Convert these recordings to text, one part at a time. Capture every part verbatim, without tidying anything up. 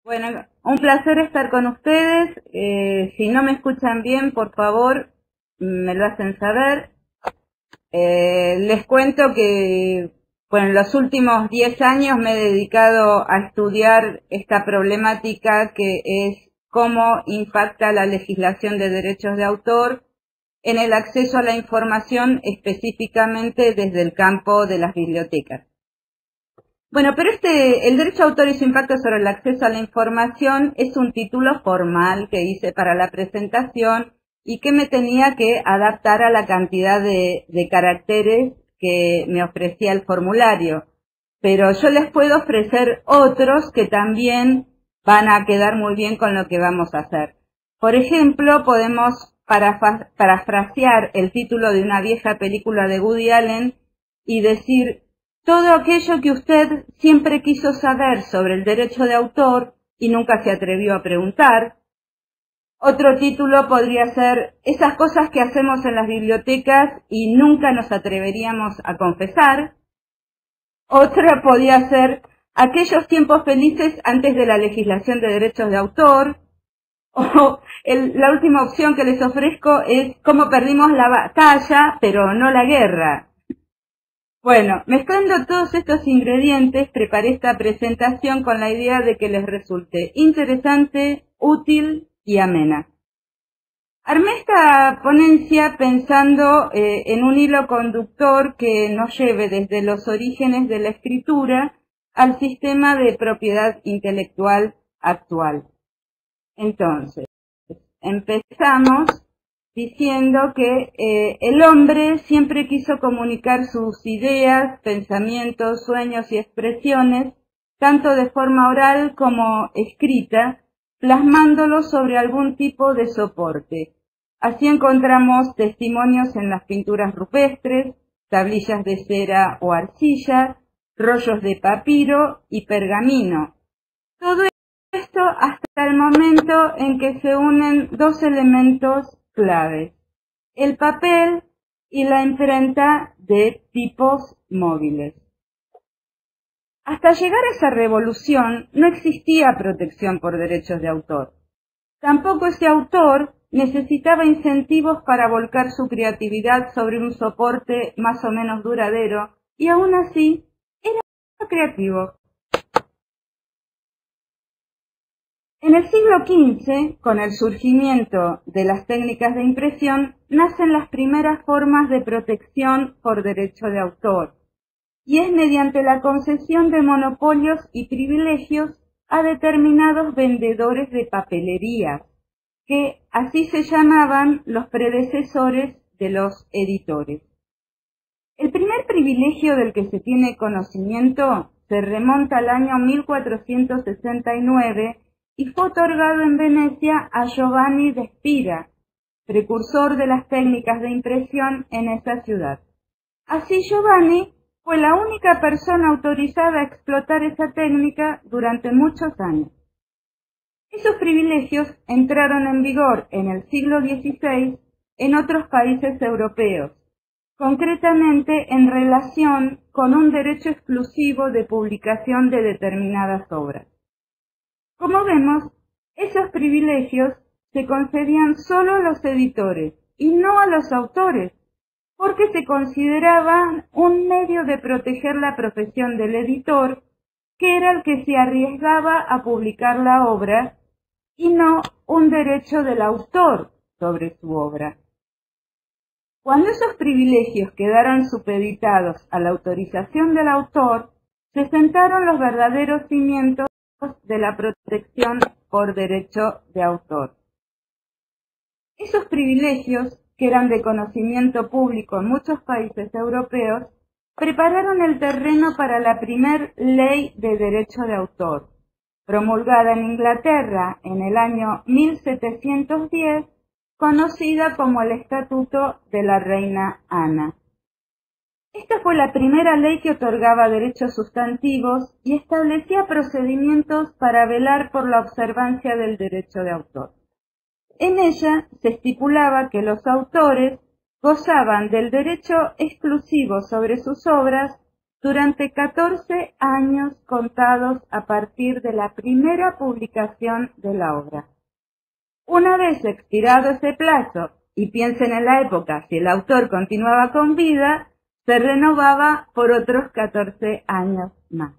Bueno, un placer estar con ustedes. Eh, si no me escuchan bien, por favor, me lo hacen saber. Eh, les cuento que, bueno, en los últimos diez años me he dedicado a estudiar esta problemática que es cómo impacta la legislación de derechos de autor en el acceso a la información, específicamente desde el campo de las bibliotecas. Bueno, pero este, el derecho de autor y su impacto sobre el acceso a la información es un título formal que hice para la presentación y que me tenía que adaptar a la cantidad de, de caracteres que me ofrecía el formulario. Pero yo les puedo ofrecer otros que también van a quedar muy bien con lo que vamos a hacer. Por ejemplo, podemos parafrasear el título de una vieja película de Woody Allen y decir: todo aquello que usted siempre quiso saber sobre el derecho de autor y nunca se atrevió a preguntar. Otro título podría ser: esas cosas que hacemos en las bibliotecas y nunca nos atreveríamos a confesar. Otra podría ser: aquellos tiempos felices antes de la legislación de derechos de autor. O el, la última opción que les ofrezco es: cómo perdimos la batalla, pero no la guerra. Bueno, mezclando todos estos ingredientes, preparé esta presentación con la idea de que les resulte interesante, útil y amena. Armé esta ponencia pensando eh, en un hilo conductor que nos lleve desde los orígenes de la escritura al sistema de propiedad intelectual actual. Entonces, empezamos diciendo que eh, el hombre siempre quiso comunicar sus ideas, pensamientos, sueños y expresiones, tanto de forma oral como escrita, plasmándolos sobre algún tipo de soporte. Así encontramos testimonios en las pinturas rupestres, tablillas de cera o arcilla, rollos de papiro y pergamino. Todo esto hasta el momento en que se unen dos elementos claves: el papel y la imprenta de tipos móviles. Hasta llegar a esa revolución no existía protección por derechos de autor. Tampoco ese autor necesitaba incentivos para volcar su creatividad sobre un soporte más o menos duradero, y aún así era creativo. En el siglo quince, con el surgimiento de las técnicas de impresión, nacen las primeras formas de protección por derecho de autor, y es mediante la concesión de monopolios y privilegios a determinados vendedores de papelería, que así se llamaban los predecesores de los editores. El primer privilegio del que se tiene conocimiento se remonta al año mil cuatrocientos sesenta y nueve y fue otorgado en Venecia a Giovanni de Spira, precursor de las técnicas de impresión en esa ciudad. Así Giovanni fue la única persona autorizada a explotar esa técnica durante muchos años. Esos privilegios entraron en vigor en el siglo dieciséis en otros países europeos, concretamente en relación con un derecho exclusivo de publicación de determinadas obras. Como vemos, esos privilegios se concedían solo a los editores y no a los autores, porque se consideraban un medio de proteger la profesión del editor, que era el que se arriesgaba a publicar la obra, y no un derecho del autor sobre su obra. Cuando esos privilegios quedaron supeditados a la autorización del autor, se sentaron los verdaderos cimientos de la protección por derecho de autor. Esos privilegios, que eran de conocimiento público en muchos países europeos, prepararon el terreno para la primer ley de derecho de autor, promulgada en Inglaterra en el año mil setecientos diez, conocida como el Estatuto de la Reina Ana. Esta fue la primera ley que otorgaba derechos sustantivos y establecía procedimientos para velar por la observancia del derecho de autor. En ella se estipulaba que los autores gozaban del derecho exclusivo sobre sus obras durante catorce años contados a partir de la primera publicación de la obra. Una vez expirado ese plazo, y piensen en la época, si el autor continuaba con vida, se renovaba por otros catorce años más.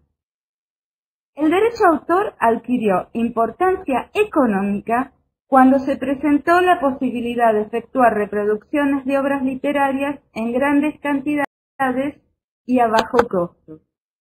El derecho a autor adquirió importancia económica cuando se presentó la posibilidad de efectuar reproducciones de obras literarias en grandes cantidades y a bajo costo.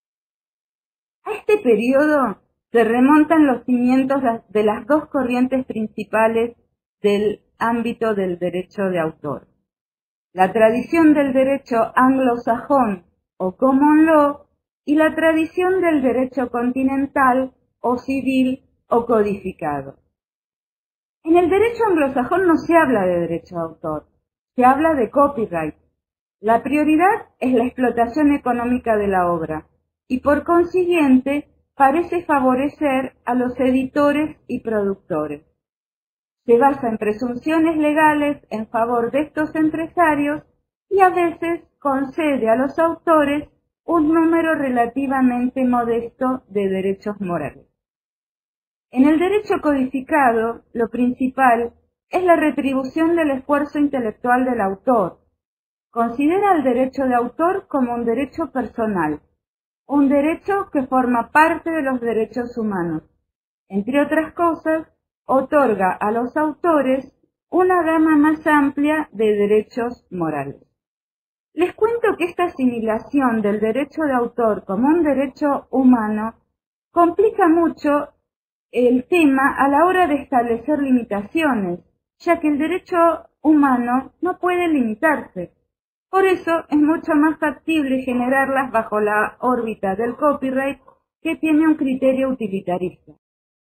A este periodo se remontan los cimientos de las dos corrientes principales del ámbito del derecho de autor: la tradición del derecho anglosajón o common law y la tradición del derecho continental o civil o codificado. En el derecho anglosajón no se habla de derecho de autor, se habla de copyright. La prioridad es la explotación económica de la obra y por consiguiente parece favorecer a los editores y productores. Se basa en presunciones legales en favor de estos empresarios y a veces concede a los autores un número relativamente modesto de derechos morales. En el derecho codificado, lo principal es la retribución del esfuerzo intelectual del autor. Considera el derecho de autor como un derecho personal, un derecho que forma parte de los derechos humanos. Entre otras cosas, otorga a los autores una gama más amplia de derechos morales. Les cuento que esta asimilación del derecho de autor como un derecho humano complica mucho el tema a la hora de establecer limitaciones, ya que el derecho humano no puede limitarse. Por eso es mucho más factible generarlas bajo la órbita del copyright, que tiene un criterio utilitarista.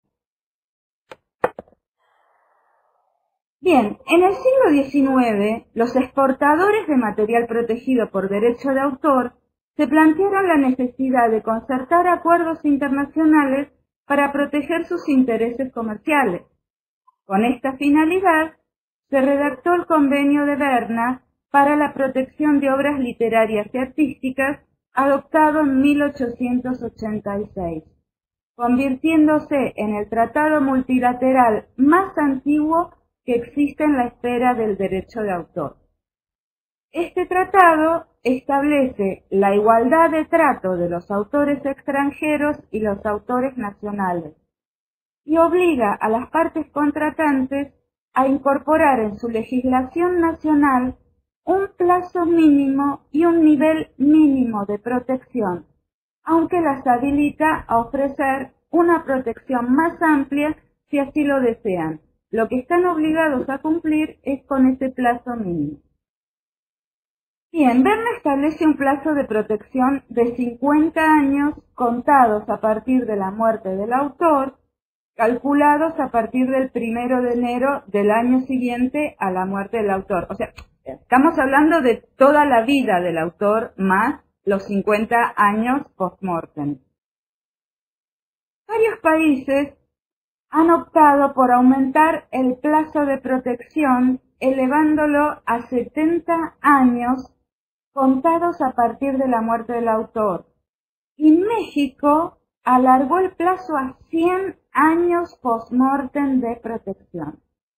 Bien, en el siglo diecinueve, los exportadores de material protegido por derecho de autor se plantearon la necesidad de concertar acuerdos internacionales para proteger sus intereses comerciales. Con esta finalidad, se redactó el Convenio de Berna para la protección de obras literarias y artísticas, adoptado en mil ochocientos ochenta y seis, convirtiéndose en el tratado multilateral más antiguo que existe en la esfera del derecho de autor. Este tratado establece la igualdad de trato de los autores extranjeros y los autores nacionales y obliga a las partes contratantes a incorporar en su legislación nacional un plazo mínimo y un nivel mínimo de protección, aunque las habilita a ofrecer una protección más amplia si así lo desean. Lo que están obligados a cumplir es con ese plazo mínimo. Bien, Berna establece un plazo de protección de cincuenta años contados a partir de la muerte del autor, calculados a partir del primero de enero del año siguiente a la muerte del autor. O sea, estamos hablando de toda la vida del autor más los cincuenta años post-mortem. Varios países han optado por aumentar el plazo de protección, elevándolo a setenta años contados a partir de la muerte del autor. Y México alargó el plazo a cien años post-mortem de protección.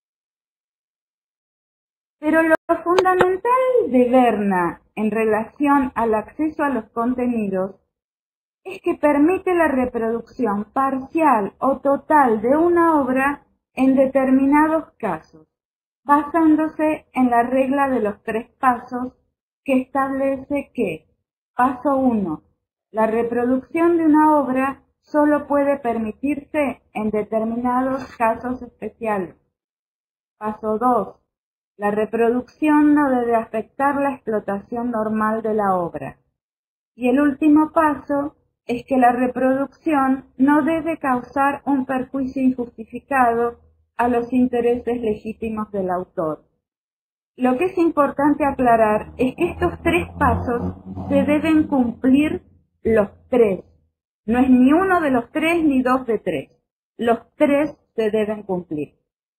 Pero lo fundamental de Berna en relación al acceso a los contenidos es que permite la reproducción parcial o total de una obra en determinados casos, basándose en la regla de los tres pasos que establece que, paso uno, la reproducción de una obra solo puede permitirse en determinados casos especiales. Paso dos, la reproducción no debe afectar la explotación normal de la obra. Y el último paso es que la reproducción no debe causar un perjuicio injustificado a los intereses legítimos del autor. Lo que es importante aclarar es que estos tres pasos se deben cumplir los tres. No es ni uno de los tres ni dos de tres. Los tres se deben cumplir.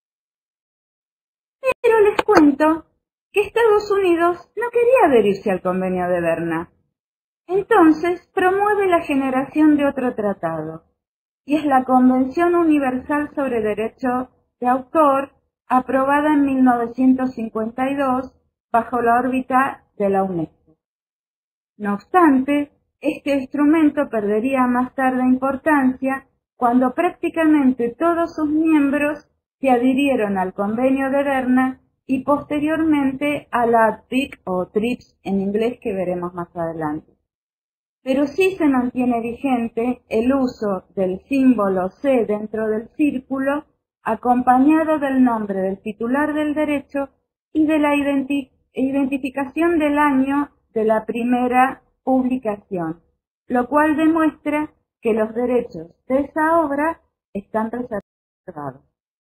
Pero les cuento que Estados Unidos no quería adherirse al Convenio de Berna. Entonces promueve la generación de otro tratado, y es la Convención Universal sobre Derecho de Autor, aprobada en mil novecientos cincuenta y dos bajo la órbita de la UNESCO. No obstante, este instrumento perdería más tarde importancia cuando prácticamente todos sus miembros se adhirieron al Convenio de Berna y posteriormente a la A T P I C o TRIPS en inglés, que veremos más adelante. Pero sí se mantiene vigente el uso del símbolo C dentro del círculo, acompañado del nombre del titular del derecho y de la identi- identificación del año de la primera publicación, lo cual demuestra que los derechos de esa obra están reservados.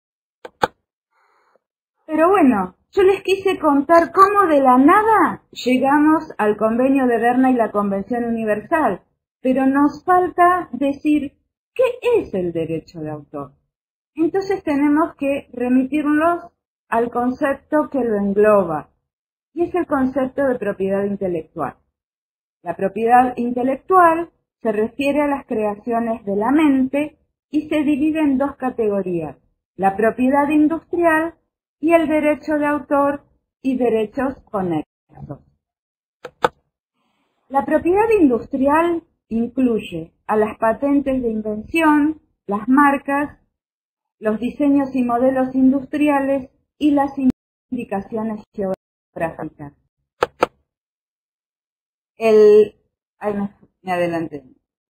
Pero bueno, yo les quise contar cómo de la nada llegamos al Convenio de Berna y la Convención Universal, pero nos falta decir qué es el derecho de autor. Entonces tenemos que remitirnos al concepto que lo engloba, y es el concepto de propiedad intelectual. La propiedad intelectual se refiere a las creaciones de la mente y se divide en dos categorías: la propiedad industrial y el derecho de autor y derechos conexos. La propiedad industrial incluye a las patentes de invención, las marcas, los diseños y modelos industriales y las indicaciones geográficas. El, ay, me, me adelanté.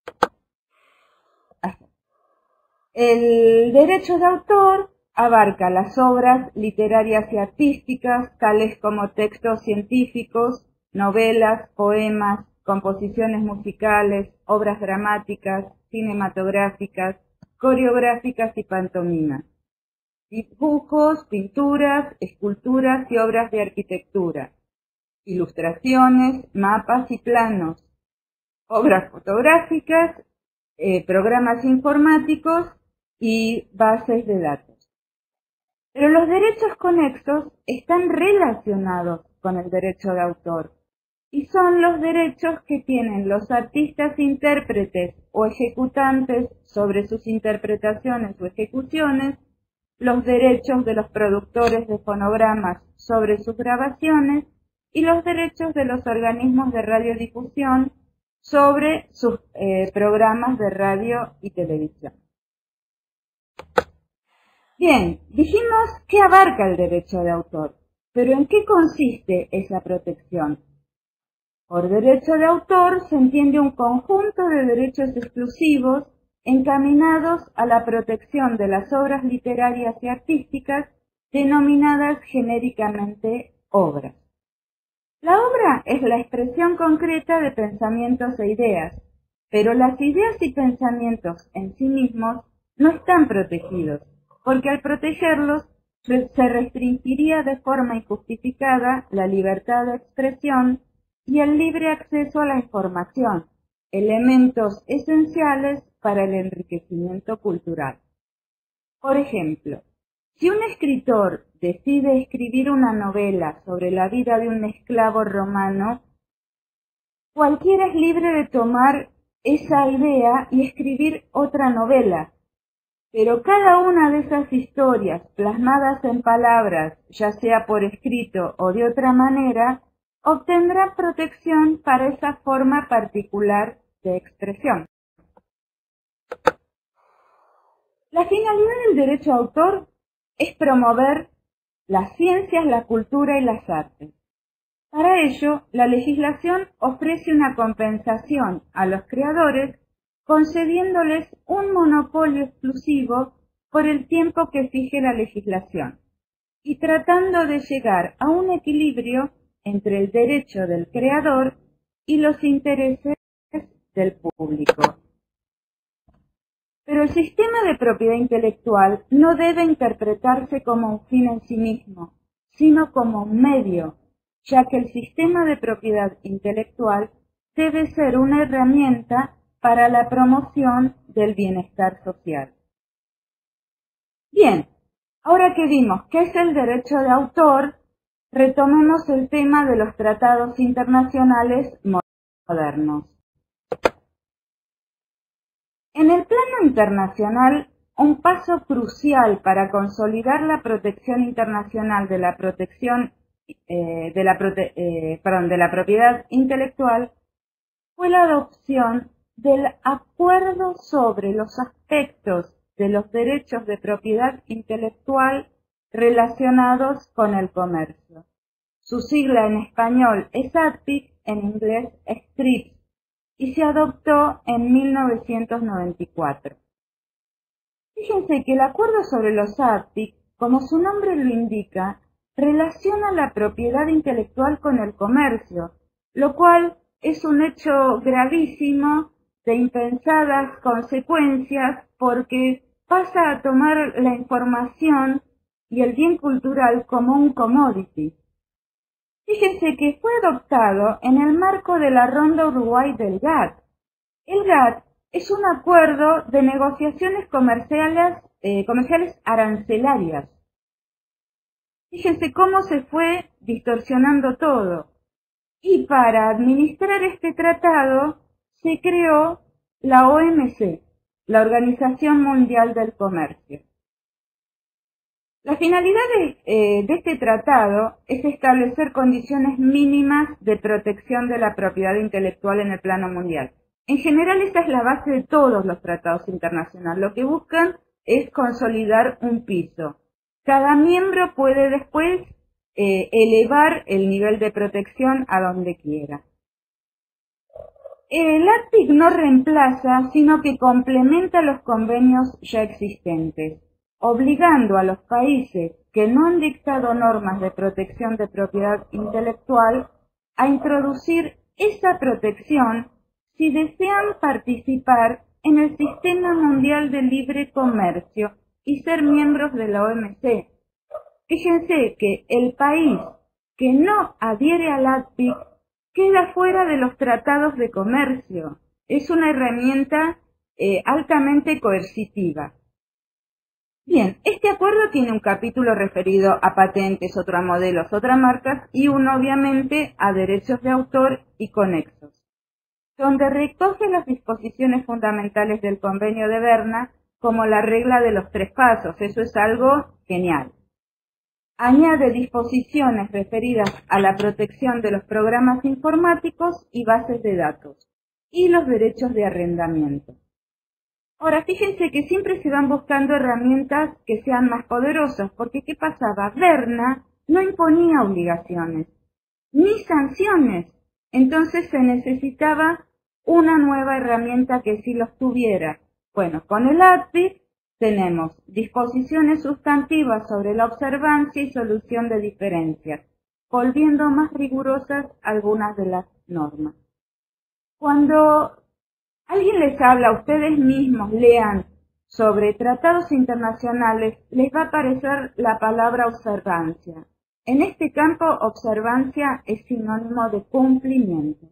El derecho de autor abarca las obras literarias y artísticas, tales como textos científicos, novelas, poemas, composiciones musicales, obras dramáticas, cinematográficas, coreográficas y pantomimas, dibujos, pinturas, esculturas y obras de arquitectura, ilustraciones, mapas y planos, obras fotográficas, eh, programas informáticos y bases de datos. Pero los derechos conexos están relacionados con el derecho de autor y son los derechos que tienen los artistas intérpretes o ejecutantes sobre sus interpretaciones o ejecuciones, los derechos de los productores de fonogramas sobre sus grabaciones y los derechos de los organismos de radiodifusión sobre sus eh, programas de radio y televisión. Bien, dijimos que abarca el derecho de autor, pero ¿en qué consiste esa protección? Por derecho de autor se entiende un conjunto de derechos exclusivos encaminados a la protección de las obras literarias y artísticas denominadas genéricamente obras. La obra es la expresión concreta de pensamientos e ideas, pero las ideas y pensamientos en sí mismos no están protegidos, porque al protegerlos se restringiría de forma injustificada la libertad de expresión y el libre acceso a la información, elementos esenciales para el enriquecimiento cultural. Por ejemplo, si un escritor decide escribir una novela sobre la vida de un esclavo romano, cualquiera es libre de tomar esa idea y escribir otra novela, pero cada una de esas historias plasmadas en palabras, ya sea por escrito o de otra manera, obtendrá protección para esa forma particular de expresión. La finalidad del derecho de autor es promover las ciencias, la cultura y las artes. Para ello, la legislación ofrece una compensación a los creadores concediéndoles un monopolio exclusivo por el tiempo que fije la legislación y tratando de llegar a un equilibrio entre el derecho del creador y los intereses del público. Pero el sistema de propiedad intelectual no debe interpretarse como un fin en sí mismo, sino como un medio, ya que el sistema de propiedad intelectual debe ser una herramienta para la promoción del bienestar social. Bien, ahora que vimos qué es el derecho de autor, retomemos el tema de los tratados internacionales modernos. En el plano internacional, un paso crucial para consolidar la protección internacional de la protección eh, de, la prote eh, perdón, de la propiedad intelectual fue la adopción del Acuerdo sobre los aspectos de los derechos de propiedad intelectual relacionados con el comercio. Su sigla en español es A D P I C, en inglés es TRIPS, y se adoptó en mil novecientos noventa y cuatro. Fíjense que el acuerdo sobre los A D P I C, como su nombre lo indica, relaciona la propiedad intelectual con el comercio, lo cual es un hecho gravísimo de impensadas consecuencias porque pasa a tomar la información y el bien cultural como un commodity. Fíjense que fue adoptado en el marco de la Ronda Uruguay del G A T T. El G A T T es un acuerdo de negociaciones comerciales, eh, comerciales arancelarias. Fíjense cómo se fue distorsionando todo. Y para administrar este tratado se creó la O M C, la Organización Mundial del Comercio. La finalidad de, eh, de este tratado es establecer condiciones mínimas de protección de la propiedad intelectual en el plano mundial. En general, esta es la base de todos los tratados internacionales. Lo que buscan es consolidar un piso. Cada miembro puede después eh, elevar el nivel de protección a donde quiera. El A D P I C no reemplaza, sino que complementa los convenios ya existentes, obligando a los países que no han dictado normas de protección de propiedad intelectual a introducir esa protección si desean participar en el Sistema Mundial de Libre Comercio y ser miembros de la O M C. Fíjense que el país que no adhiere al A D P I C queda fuera de los tratados de comercio. Es una herramienta eh, altamente coercitiva. Bien, este acuerdo tiene un capítulo referido a patentes, otro a modelos, otras marcas y uno obviamente a derechos de autor y conexos, donde recoge las disposiciones fundamentales del Convenio de Berna como la regla de los tres pasos. Eso es algo genial. Añade disposiciones referidas a la protección de los programas informáticos y bases de datos y los derechos de arrendamiento. Ahora, fíjense que siempre se van buscando herramientas que sean más poderosas, porque ¿qué pasaba? Berna no imponía obligaciones ni sanciones, entonces se necesitaba una nueva herramienta que sí los tuviera. Bueno, con el A D P I C tenemos disposiciones sustantivas sobre la observancia y solución de diferencias, volviendo más rigurosas algunas de las normas. Cuando alguien les habla, ustedes mismos lean sobre tratados internacionales, les va a aparecer la palabra observancia. En este campo, observancia es sinónimo de cumplimiento.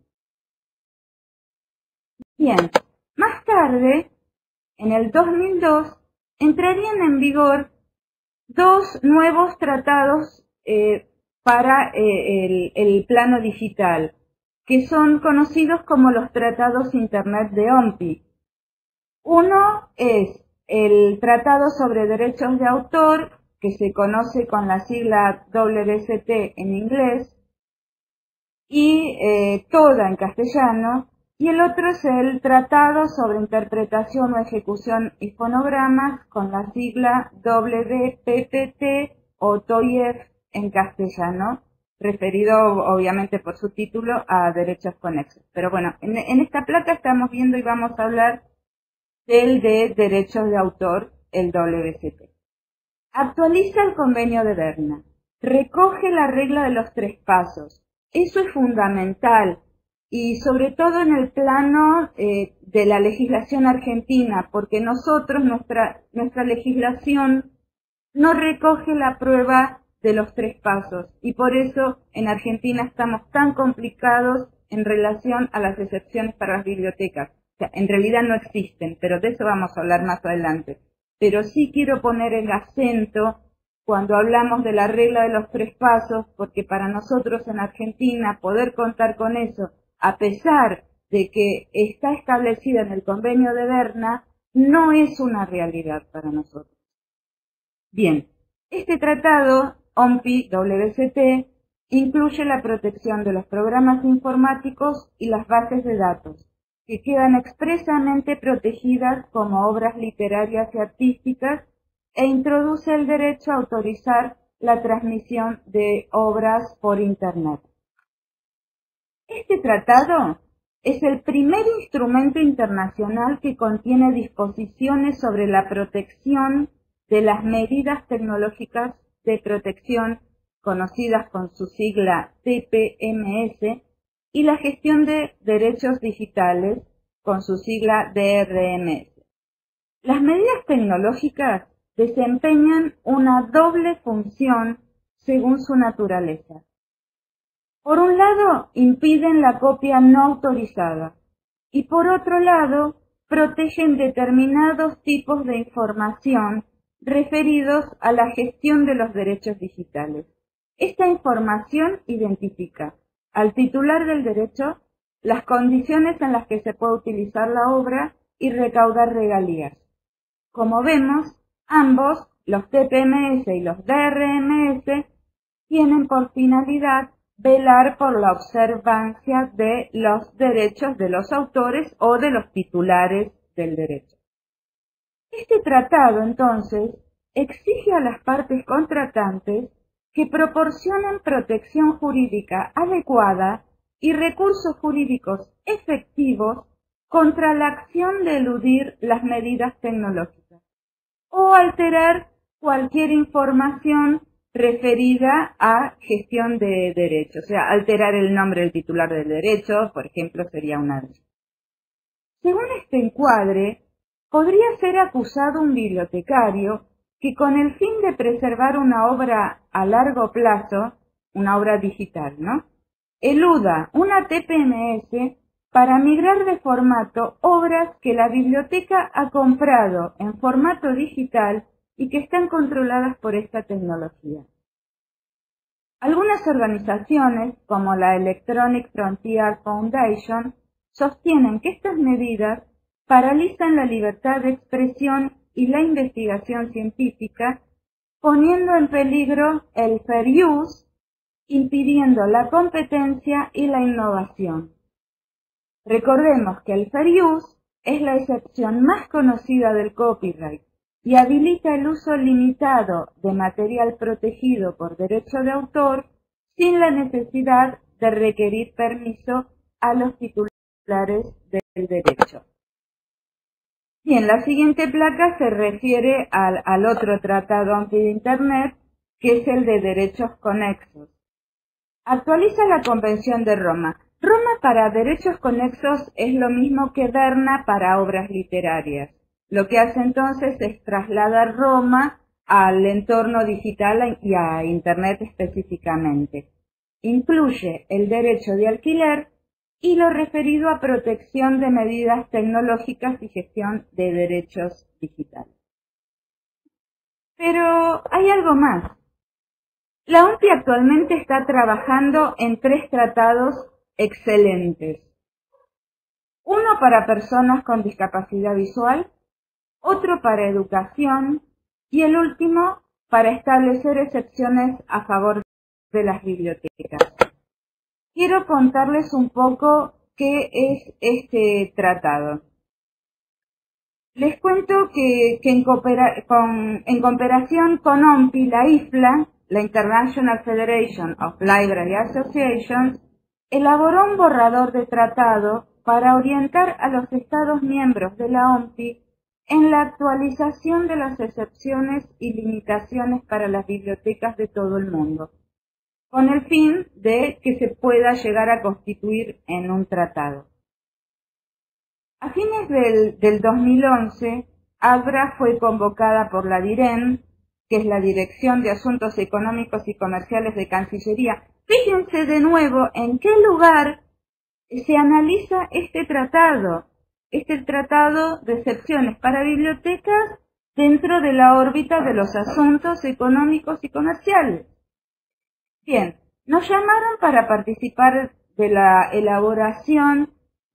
Bien, más tarde, en el dos mil dos, entrarían en vigor dos nuevos tratados eh, para eh, el, el plano digital, que son conocidos como los tratados Internet de O M P I. Uno es el Tratado sobre Derechos de Autor, que se conoce con la sigla W C T en inglés, y eh, toda en castellano, y el otro es el Tratado sobre Interpretación o Ejecución y Fonogramas con la sigla W P P T o T O I E F en castellano, referido obviamente por su título a derechos conexos. Pero bueno, en, en esta placa estamos viendo y vamos a hablar del de derechos de autor, el W C T. Actualiza el convenio de Berna, recoge la regla de los tres pasos. Eso es fundamental. Y sobre todo en el plano eh, de la legislación argentina, porque nosotros, nuestra, nuestra legislación no recoge la prueba de los tres pasos, y por eso en Argentina estamos tan complicados en relación a las excepciones para las bibliotecas. O sea, en realidad no existen, pero de eso vamos a hablar más adelante. Pero sí quiero poner el acento cuando hablamos de la regla de los tres pasos, porque para nosotros en Argentina poder contar con eso, a pesar de que está establecida en el convenio de Berna, no es una realidad para nosotros. Bien, este tratado, O M P I W C T, incluye la protección de los programas informáticos y las bases de datos, que quedan expresamente protegidas como obras literarias y artísticas, e introduce el derecho a autorizar la transmisión de obras por Internet. Este tratado es el primer instrumento internacional que contiene disposiciones sobre la protección de las medidas tecnológicas de protección, conocidas con su sigla T P M S, y la gestión de derechos digitales, con su sigla D R M S. Las medidas tecnológicas desempeñan una doble función según su naturaleza. Por un lado, impiden la copia no autorizada y por otro lado, protegen determinados tipos de información referidos a la gestión de los derechos digitales. Esta información identifica al titular del derecho, las condiciones en las que se puede utilizar la obra y recaudar regalías. Como vemos, ambos, los T P M S y los D R M S, tienen por finalidad velar por la observancia de los derechos de los autores o de los titulares del derecho. Este tratado, entonces, exige a las partes contratantes que proporcionen protección jurídica adecuada y recursos jurídicos efectivos contra la acción de eludir las medidas tecnológicas o alterar cualquier información referida a gestión de derechos, o sea, alterar el nombre del titular del derecho, por ejemplo, sería una de ellas. Según este encuadre, podría ser acusado un bibliotecario que con el fin de preservar una obra a largo plazo, una obra digital, ¿no?, eluda una T P M S para migrar de formato obras que la biblioteca ha comprado en formato digital y que están controladas por esta tecnología. Algunas organizaciones, como la Electronic Frontier Foundation, sostienen que estas medidas paralizan la libertad de expresión y la investigación científica, poniendo en peligro el fair use, impidiendo la competencia y la innovación. Recordemos que el fair use es la excepción más conocida del copyright y habilita el uso limitado de material protegido por derecho de autor sin la necesidad de requerir permiso a los titulares del derecho. Bien, la siguiente placa se refiere al, al otro tratado anti de Internet, que es el de derechos conexos. Actualiza la Convención de Roma. Roma para derechos conexos es lo mismo que Berna para obras literarias. Lo que hace entonces es trasladar Roma al entorno digital y a Internet específicamente. Incluye el derecho de alquiler y lo referido a protección de medidas tecnológicas y gestión de derechos digitales. Pero hay algo más. La O M P I actualmente está trabajando en tres tratados excelentes. Uno para personas con discapacidad visual, otro para educación y el último para establecer excepciones a favor de las bibliotecas. Quiero contarles un poco qué es este tratado. Les cuento que, que en, coopera, con, en cooperación con O M P I, la I F L A, la International Federation of Library Associations, elaboró un borrador de tratado para orientar a los Estados miembros de la O M P I en la actualización de las excepciones y limitaciones para las bibliotecas de todo el mundo, con el fin de que se pueda llegar a constituir en un tratado. A fines del, del dos mil once, ADRA fue convocada por la DIREN, que es la Dirección de Asuntos Económicos y Comerciales de Cancillería. Fíjense de nuevo en qué lugar se analiza este tratado, este tratado de excepciones para bibliotecas dentro de la órbita de los asuntos económicos y comerciales. Bien, nos llamaron para participar de la elaboración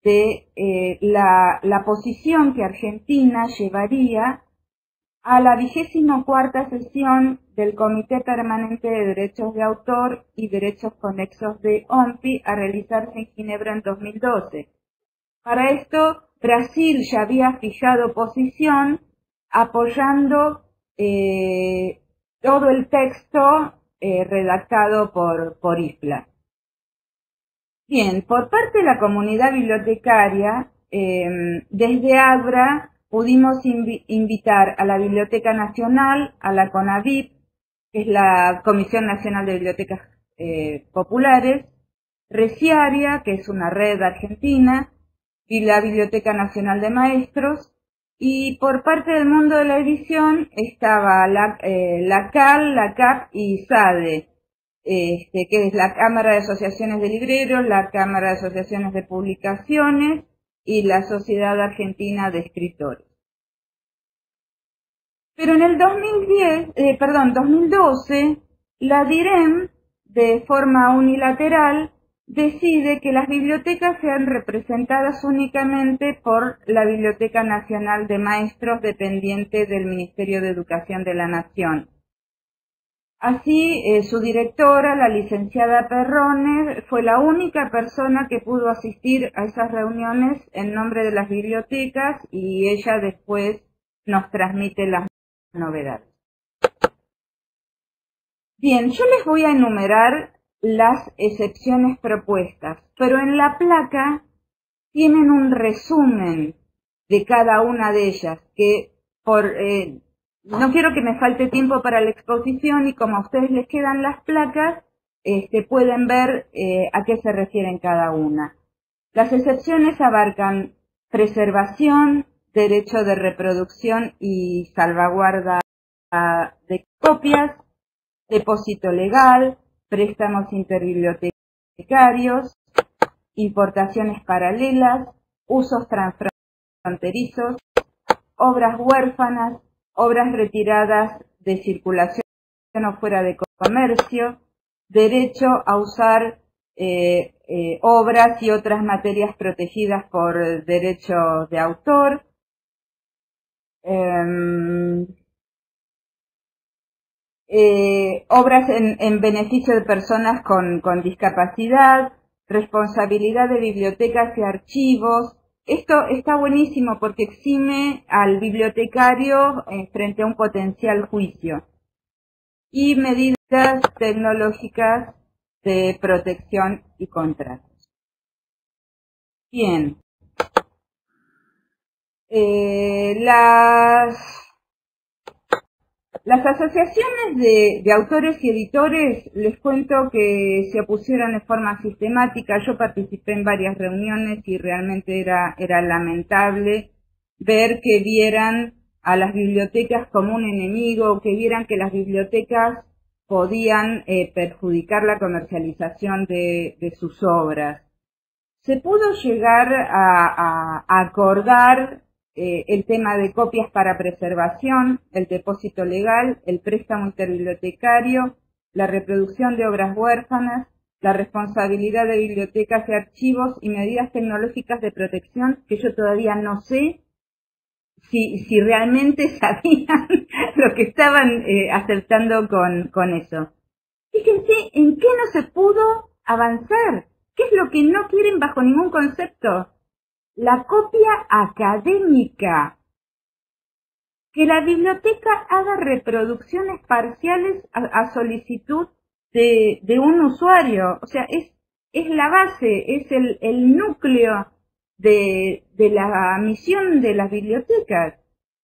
de eh, la, la posición que Argentina llevaría a la vigésimo cuarta sesión del Comité Permanente de Derechos de Autor y Derechos Conexos de O M P I a realizarse en Ginebra en dos mil doce. Para esto, Brasil ya había fijado posición apoyando eh, todo el texto eh, redactado por, por I F L A. Bien, por parte de la comunidad bibliotecaria, eh, desde ABRA pudimos invi invitar a la Biblioteca Nacional, a la CONAVIP, que es la Comisión Nacional de Bibliotecas eh, Populares, Resiaria, que es una red argentina, y la Biblioteca Nacional de Maestros, y por parte del mundo de la edición estaba la, eh, la C A L, la C A P y SADE, este, que es la Cámara de Asociaciones de Libreros, la Cámara de Asociaciones de Publicaciones y la Sociedad Argentina de Escritores. Pero en el dos mil diez, eh, perdón, dos mil doce, la DIREM, de forma unilateral, decide que las bibliotecas sean representadas únicamente por la Biblioteca Nacional de Maestros, dependiente del Ministerio de Educación de la Nación. Así, eh, su directora, la licenciada Perrone, fue la única persona que pudo asistir a esas reuniones en nombre de las bibliotecas y ella después nos transmite las novedades. Bien, yo les voy a enumerar las excepciones propuestas, pero en la placa tienen un resumen de cada una de ellas, que por eh, no quiero que me falte tiempo para la exposición y como a ustedes les quedan las placas, este, pueden ver eh, a qué se refieren cada una. Las excepciones abarcan preservación, derecho de reproducción y salvaguarda de copias, depósito legal, préstamos interbibliotecarios, importaciones paralelas, usos transfronterizos, obras huérfanas, obras retiradas de circulación o fuera de comercio, derecho a usar eh, eh, obras y otras materias protegidas por derecho de autor, eh, eh, obras en, en beneficio de personas con, con discapacidad, responsabilidad de bibliotecas y archivos. Esto está buenísimo porque exime al bibliotecario eh, frente a un potencial juicio. Y medidas tecnológicas de protección y contratos. Bien. Eh, las, las asociaciones de, de autores y editores, les cuento que se opusieron de forma sistemática. Yo participé en varias reuniones y realmente era, era lamentable ver que vieran a las bibliotecas como un enemigo, que vieran que las bibliotecas podían eh, perjudicar la comercialización de, de sus obras. Se pudo llegar a, a, a acordar eh, el tema de copias para preservación, el depósito legal, el préstamo interbibliotecario, la reproducción de obras huérfanas, la responsabilidad de bibliotecas y archivos y medidas tecnológicas de protección que yo todavía no sé si, si realmente sabían lo que estaban eh, aceptando con, con eso. Fíjense en qué no se pudo avanzar. ¿Qué es lo que no quieren bajo ningún concepto? La copia académica. Que la biblioteca haga reproducciones parciales a, a solicitud de, de un usuario. O sea, es, es la base, es el, el núcleo de, de la misión de las bibliotecas.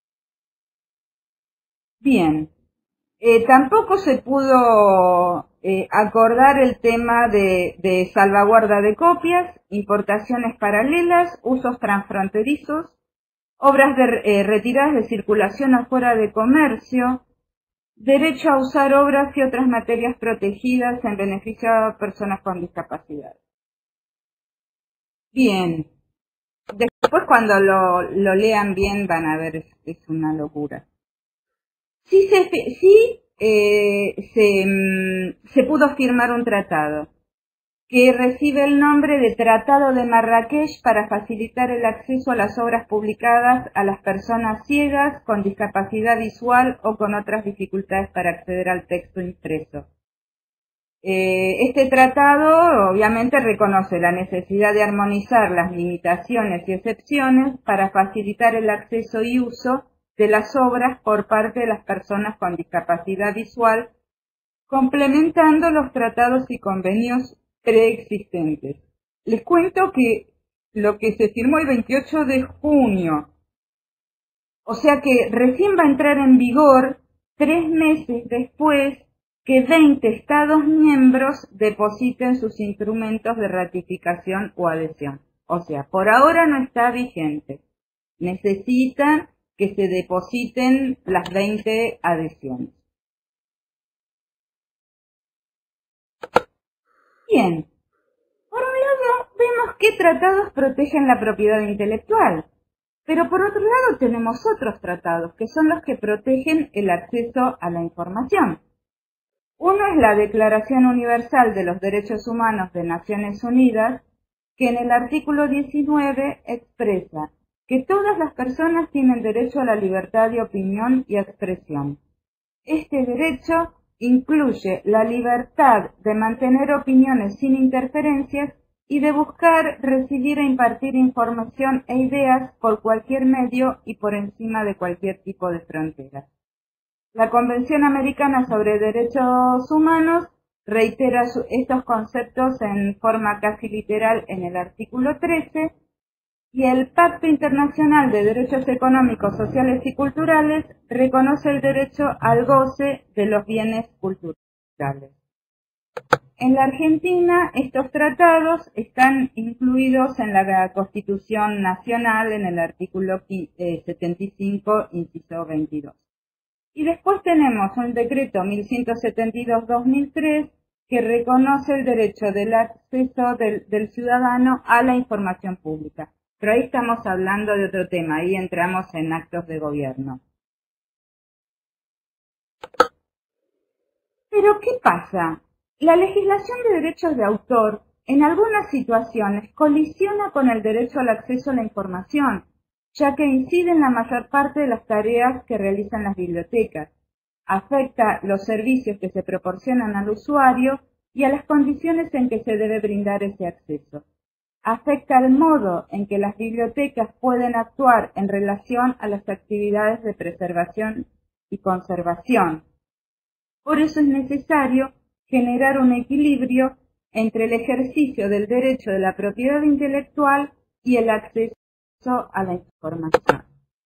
Bien. Eh, tampoco se pudo eh, acordar el tema de, de salvaguarda de copias, importaciones paralelas, usos transfronterizos, obras de, eh, retiradas de circulación o fuera de comercio, derecho a usar obras y otras materias protegidas en beneficio de personas con discapacidad. Bien. Después cuando lo, lo lean bien van a ver, es, es una locura. Sí, se, sí eh, se, se pudo firmar un tratado que recibe el nombre de Tratado de Marrakech para facilitar el acceso a las obras publicadas a las personas ciegas, con discapacidad visual o con otras dificultades para acceder al texto impreso. Eh, este tratado obviamente reconoce la necesidad de armonizar las limitaciones y excepciones para facilitar el acceso y uso de las obras por parte de las personas con discapacidad visual, complementando los tratados y convenios preexistentes. Les cuento que lo que se firmó el veintiocho de junio, o sea que recién va a entrar en vigor tres meses después que veinte Estados miembros depositen sus instrumentos de ratificación o adhesión. O sea, por ahora no está vigente. Necesitan que se depositen las veinte adhesiones. Bien, por un lado vemos qué tratados protegen la propiedad intelectual, pero por otro lado tenemos otros tratados que son los que protegen el acceso a la información. Uno es la Declaración Universal de los Derechos Humanos de Naciones Unidas, que en el artículo diecinueve expresa que todas las personas tienen derecho a la libertad de opinión y expresión. Este derecho incluye la libertad de mantener opiniones sin interferencias y de buscar, recibir e impartir información e ideas por cualquier medio y por encima de cualquier tipo de fronteras. La Convención Americana sobre Derechos Humanos reitera su, estos conceptos en forma casi literal en el artículo trece, y el Pacto Internacional de Derechos Económicos, Sociales y Culturales reconoce el derecho al goce de los bienes culturales. En la Argentina, estos tratados están incluidos en la Constitución Nacional en el artículo setenta y cinco, inciso veintidós. Y después tenemos un decreto mil ciento setenta y dos guion dos mil tres que reconoce el derecho del acceso del, del ciudadano a la información pública. Pero ahí estamos hablando de otro tema, ahí entramos en actos de gobierno. Pero, ¿qué pasa? La legislación de derechos de autor en algunas situaciones colisiona con el derecho al acceso a la información, ya que incide en la mayor parte de las tareas que realizan las bibliotecas, afecta los servicios que se proporcionan al usuario y a las condiciones en que se debe brindar ese acceso. Afecta el modo en que las bibliotecas pueden actuar en relación a las actividades de preservación y conservación. Por eso es necesario generar un equilibrio entre el ejercicio del derecho de la propiedad intelectual y el acceso a la información.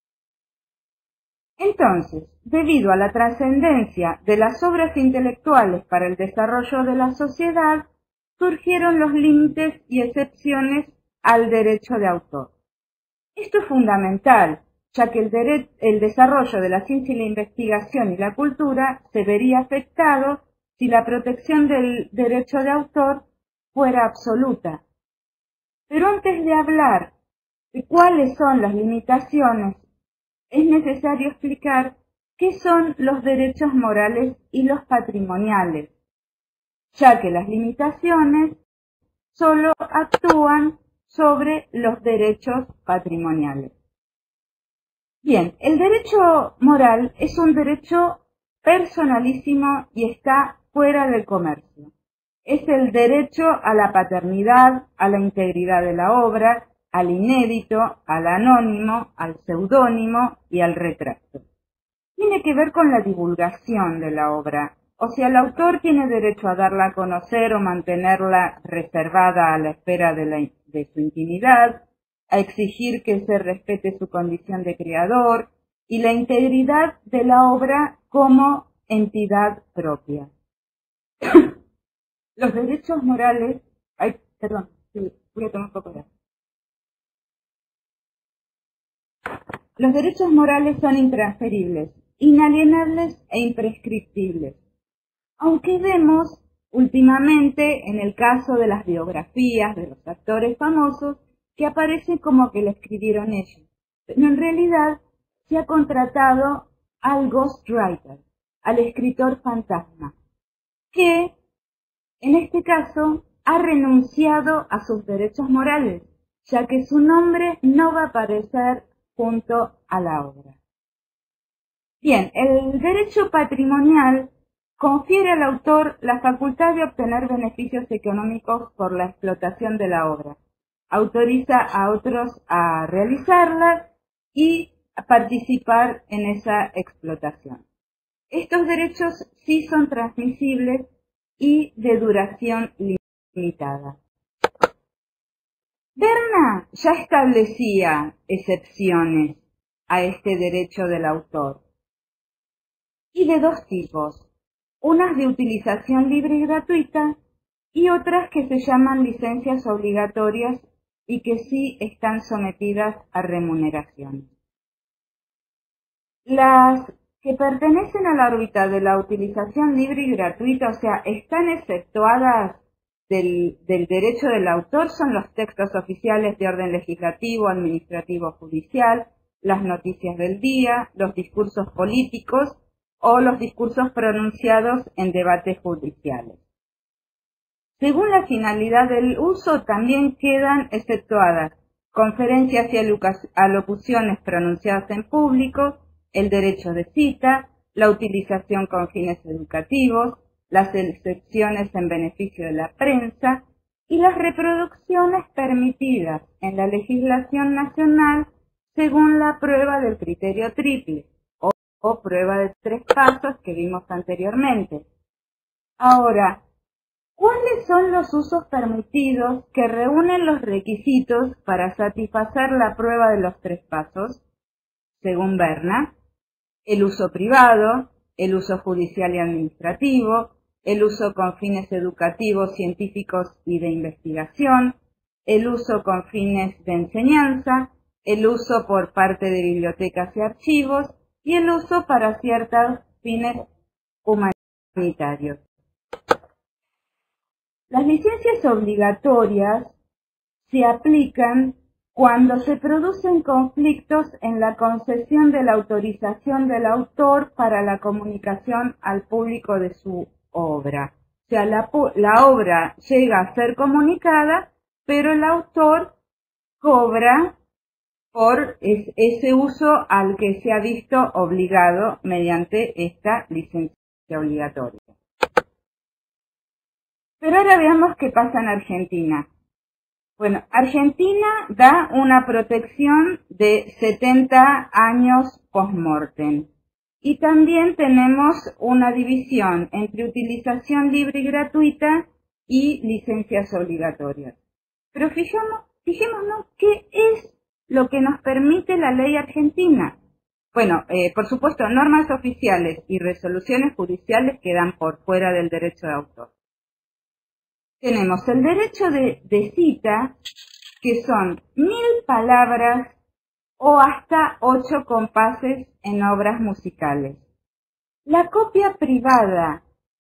Entonces, debido a la trascendencia de las obras intelectuales para el desarrollo de la sociedad, surgieron los límites y excepciones al derecho de autor. Esto es fundamental, ya que el, dere- el desarrollo de la ciencia y la investigación y la cultura se vería afectado si la protección del derecho de autor fuera absoluta. Pero antes de hablar de cuáles son las limitaciones, es necesario explicar qué son los derechos morales y los patrimoniales, ya que las limitaciones solo actúan sobre los derechos patrimoniales. Bien, el derecho moral es un derecho personalísimo y está fuera del comercio. Es el derecho a la paternidad, a la integridad de la obra, al inédito, al anónimo, al seudónimo y al retrato. Tiene que ver con la divulgación de la obra. O sea, el autor tiene derecho a darla a conocer o mantenerla reservada a la espera de, la, de su intimidad, a exigir que se respete su condición de creador y la integridad de la obra como entidad propia. Los derechos morales... Ay, perdón, sí, voy a tomar un poco de agua. Los derechos morales son intransferibles, inalienables e imprescriptibles. Aunque vemos últimamente en el caso de las biografías de los actores famosos que aparece como que lo escribieron ellos, pero en realidad se ha contratado al ghostwriter, al escritor fantasma, que en este caso ha renunciado a sus derechos morales, ya que su nombre no va a aparecer junto a la obra. Bien, el derecho patrimonial confiere al autor la facultad de obtener beneficios económicos por la explotación de la obra, autoriza a otros a realizarla y a participar en esa explotación. Estos derechos sí son transmisibles y de duración limitada. Berna ya establecía excepciones a este derecho del autor, y de dos tipos, unas de utilización libre y gratuita y otras que se llaman licencias obligatorias y que sí están sometidas a remuneración. Las que pertenecen a la órbita de la utilización libre y gratuita, o sea, están exceptuadas del, del derecho del autor, son los textos oficiales de orden legislativo, administrativo, judicial, las noticias del día, los discursos políticos o los discursos pronunciados en debates judiciales. Según la finalidad del uso, también quedan exceptuadas conferencias y alocuciones pronunciadas en público, el derecho de cita, la utilización con fines educativos, las excepciones en beneficio de la prensa y las reproducciones permitidas en la legislación nacional según la prueba del criterio triple o, o prueba de tres pasos que vimos anteriormente. Ahora, ¿cuáles son los usos permitidos que reúnen los requisitos para satisfacer la prueba de los tres pasos? Según Berna, el uso privado, el uso judicial y administrativo, el uso con fines educativos, científicos y de investigación, el uso con fines de enseñanza, el uso por parte de bibliotecas y archivos y el uso para ciertos fines humanitarios. Las licencias obligatorias se aplican cuando se producen conflictos en la concesión de la autorización del autor para la comunicación al público de su obra. O sea, la, la obra llega a ser comunicada, pero el autor cobra por es, ese uso al que se ha visto obligado mediante esta licencia obligatoria. Pero ahora veamos qué pasa en Argentina. Bueno, Argentina da una protección de setenta años post-mortem. Y también tenemos una división entre utilización libre y gratuita y licencias obligatorias. Pero fijemos, fijémonos qué es lo que nos permite la ley argentina. Bueno, eh, por supuesto, normas oficiales y resoluciones judiciales quedan por fuera del derecho de autor. Tenemos el derecho de, de cita, que son mil palabras o hasta ocho compases en obras musicales. La copia privada,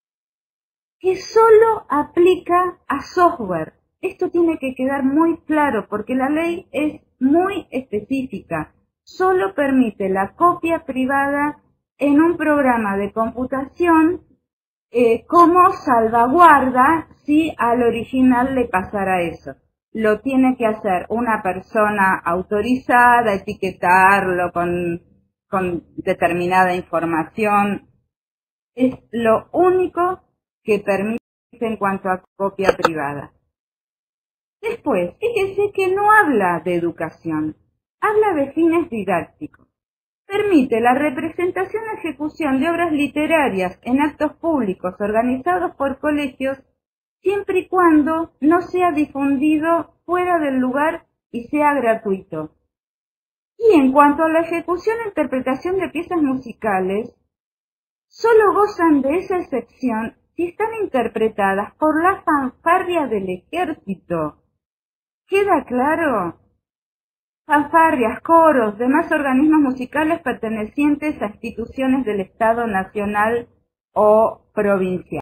que solo aplica a software. Esto tiene que quedar muy claro porque la ley es muy específica. Solo permite la copia privada en un programa de computación eh, como salvaguarda si al original le pasara eso. Lo tiene que hacer una persona autorizada, etiquetarlo con, con determinada información. Es lo único que permite en cuanto a copia privada. Después, fíjese que no habla de educación, habla de fines didácticos. Permite la representación y ejecución de obras literarias en actos públicos organizados por colegios siempre y cuando no sea difundido fuera del lugar y sea gratuito. Y en cuanto a la ejecución e interpretación de piezas musicales, solo gozan de esa excepción si están interpretadas por la fanfarria del ejército. ¿Queda claro? Fanfarrias, coros, demás organismos musicales pertenecientes a instituciones del Estado nacional o provincial.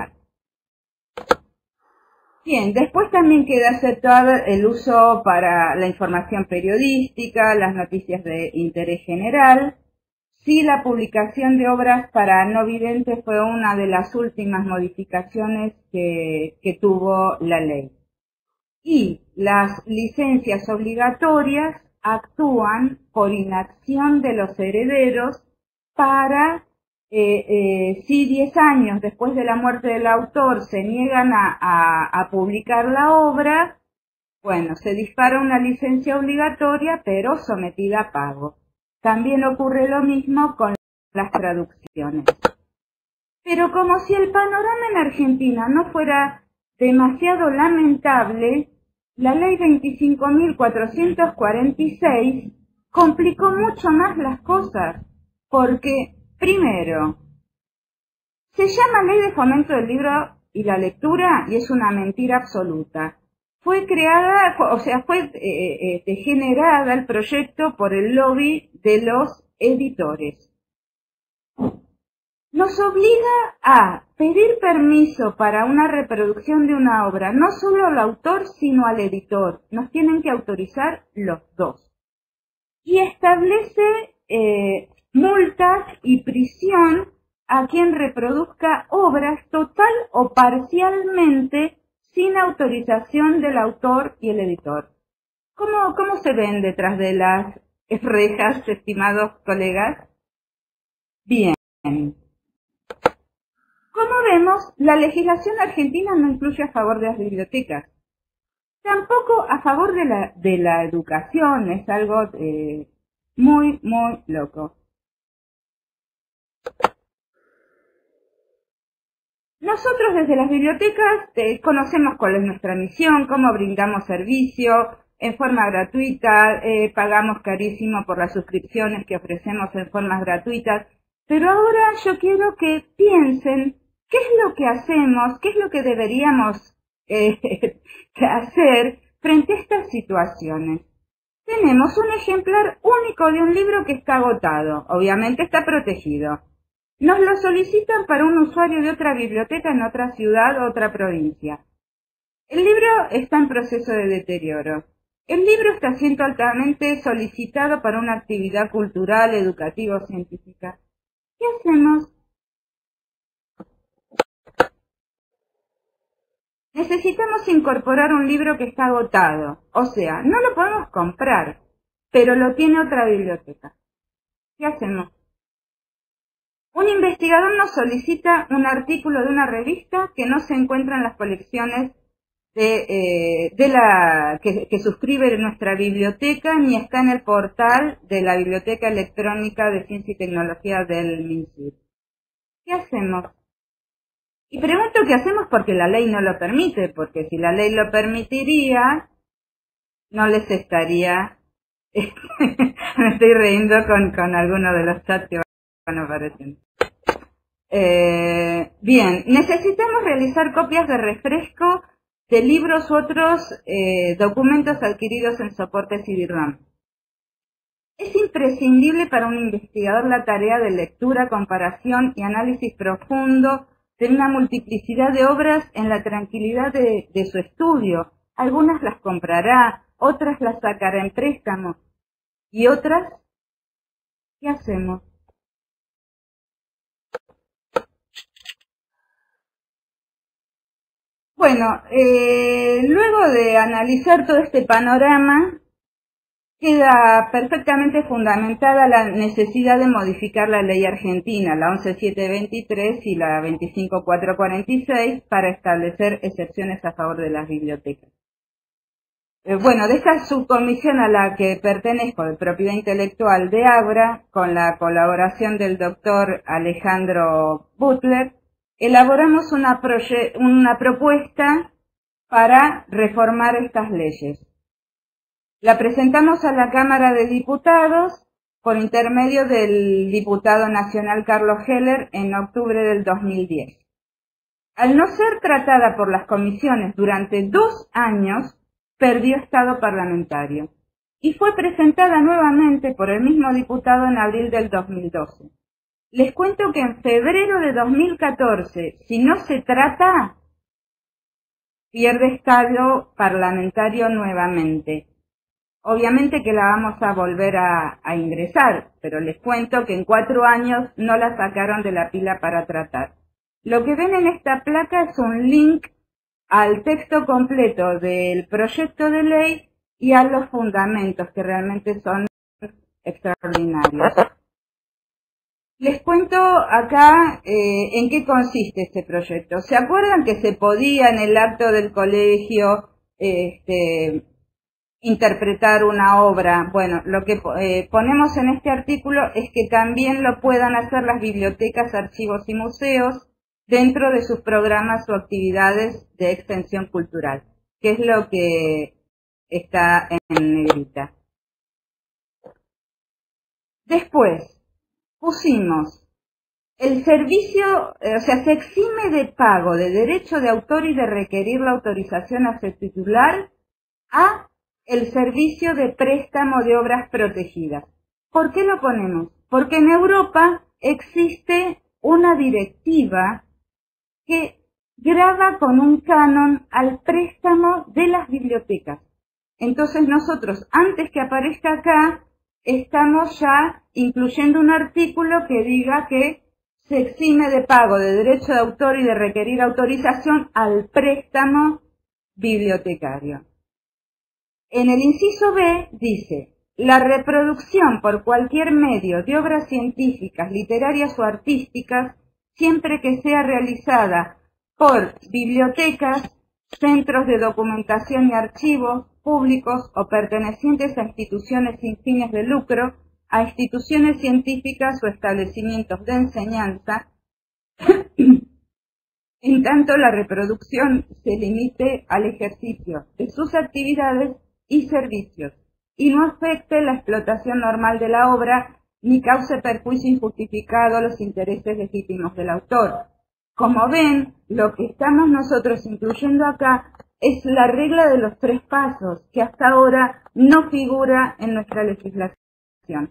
Bien, después también queda aceptado el uso para la información periodística, las noticias de interés general, sí, la publicación de obras para no videntes fue una de las últimas modificaciones que, que tuvo la ley. Y las licencias obligatorias actúan por inacción de los herederos para, eh, eh, si diez años después de la muerte del autor se niegan a, a, a publicar la obra, bueno, se dispara una licencia obligatoria, pero sometida a pago. También ocurre lo mismo con las traducciones. Pero como si el panorama en Argentina no fuera demasiado lamentable, la ley veinticinco mil cuatrocientos cuarenta y seis complicó mucho más las cosas, porque, primero, se llama Ley de Fomento del Libro y la Lectura y es una mentira absoluta. Fue creada, o sea, fue eh, eh, generada el proyecto por el lobby de los editores. Nos obliga a pedir permiso para una reproducción de una obra, no solo al autor, sino al editor. Nos tienen que autorizar los dos. Y establece eh, multas y prisión a quien reproduzca obras total o parcialmente sin autorización del autor y el editor. ¿Cómo, cómo se ven detrás de las rejas, estimados colegas? Bien. Como vemos, la legislación argentina no incluye a favor de las bibliotecas. Tampoco a favor de la, de la educación, es algo eh, muy, muy loco. Nosotros desde las bibliotecas eh, conocemos cuál es nuestra misión, cómo brindamos servicio en forma gratuita, eh, pagamos carísimo por las suscripciones que ofrecemos en formas gratuitas, pero ahora yo quiero que piensen qué es lo que hacemos, qué es lo que deberíamos eh, hacer frente a estas situaciones. Tenemos un ejemplar único de un libro que está agotado, obviamente está protegido. Nos lo solicitan para un usuario de otra biblioteca en otra ciudad o otra provincia. El libro está en proceso de deterioro. El libro está siendo altamente solicitado para una actividad cultural, educativa o científica. ¿Qué hacemos? Necesitamos incorporar un libro que está agotado. O sea, no lo podemos comprar, pero lo tiene otra biblioteca. ¿Qué hacemos? Un investigador nos solicita un artículo de una revista que no se encuentra en las colecciones de, eh, de la que, que suscribe nuestra biblioteca ni está en el portal de la Biblioteca Electrónica de Ciencia y Tecnología del MinCIT. ¿Qué hacemos? Y pregunto qué hacemos porque la ley no lo permite, porque si la ley lo permitiría, no les estaría... Me estoy riendo con, con alguno de los chats que van apareciendo. Eh, bien, necesitamos realizar copias de refresco de libros u otros eh, documentos adquiridos en soporte C D-ROM. Es imprescindible para un investigador la tarea de lectura, comparación y análisis profundo de una multiplicidad de obras en la tranquilidad de, de su estudio. Algunas las comprará, otras las sacará en préstamo y otras, ¿qué hacemos? Bueno, eh, luego de analizar todo este panorama, queda perfectamente fundamentada la necesidad de modificar la ley argentina, la once mil setecientos veintitrés y la veinticinco mil cuatrocientos cuarenta y seis, para establecer excepciones a favor de las bibliotecas. Eh, bueno, de esta subcomisión a la que pertenezco, de propiedad intelectual de Ágora, con la colaboración del doctor Alejandro Butler, elaboramos una, una propuesta para reformar estas leyes. La presentamos a la Cámara de Diputados por intermedio del diputado nacional Carlos Heller en octubre del dos mil diez. Al no ser tratada por las comisiones durante dos años, perdió estado parlamentario y fue presentada nuevamente por el mismo diputado en abril del dos mil doce. Les cuento que en febrero de dos mil catorce, si no se trata, pierde estado parlamentario nuevamente. Obviamente que la vamos a volver a, a ingresar, pero les cuento que en cuatro años no la sacaron de la pila para tratar. Lo que ven en esta placa es un link al texto completo del proyecto de ley y a los fundamentos, que realmente son extraordinarios. Les cuento acá eh, en qué consiste este proyecto. ¿Se acuerdan que se podía en el acto del colegio este, interpretar una obra? Bueno, lo que eh, ponemos en este artículo es que también lo puedan hacer las bibliotecas, archivos y museos dentro de sus programas o actividades de extensión cultural, que es lo que está en negrita. Después, pusimos el servicio, o sea, se exime de pago de derecho de autor y de requerir la autorización a su titular a el servicio de préstamo de obras protegidas. ¿Por qué lo ponemos? Porque en Europa existe una directiva que grava con un canon al préstamo de las bibliotecas. Entonces nosotros, antes que aparezca acá, estamos ya incluyendo un artículo que diga que se exime de pago de derecho de autor y de requerir autorización al préstamo bibliotecario. En el inciso B dice, la reproducción por cualquier medio de obras científicas, literarias o artísticas, siempre que sea realizada por bibliotecas, centros de documentación y archivos públicos o pertenecientes a instituciones sin fines de lucro, a instituciones científicas o establecimientos de enseñanza, en tanto la reproducción se limite al ejercicio de sus actividades y servicios, y no afecte la explotación normal de la obra, ni cause perjuicio injustificado a los intereses legítimos del autor. Como ven, lo que estamos nosotros incluyendo acá es la regla de los tres pasos, que hasta ahora no figura en nuestra legislación.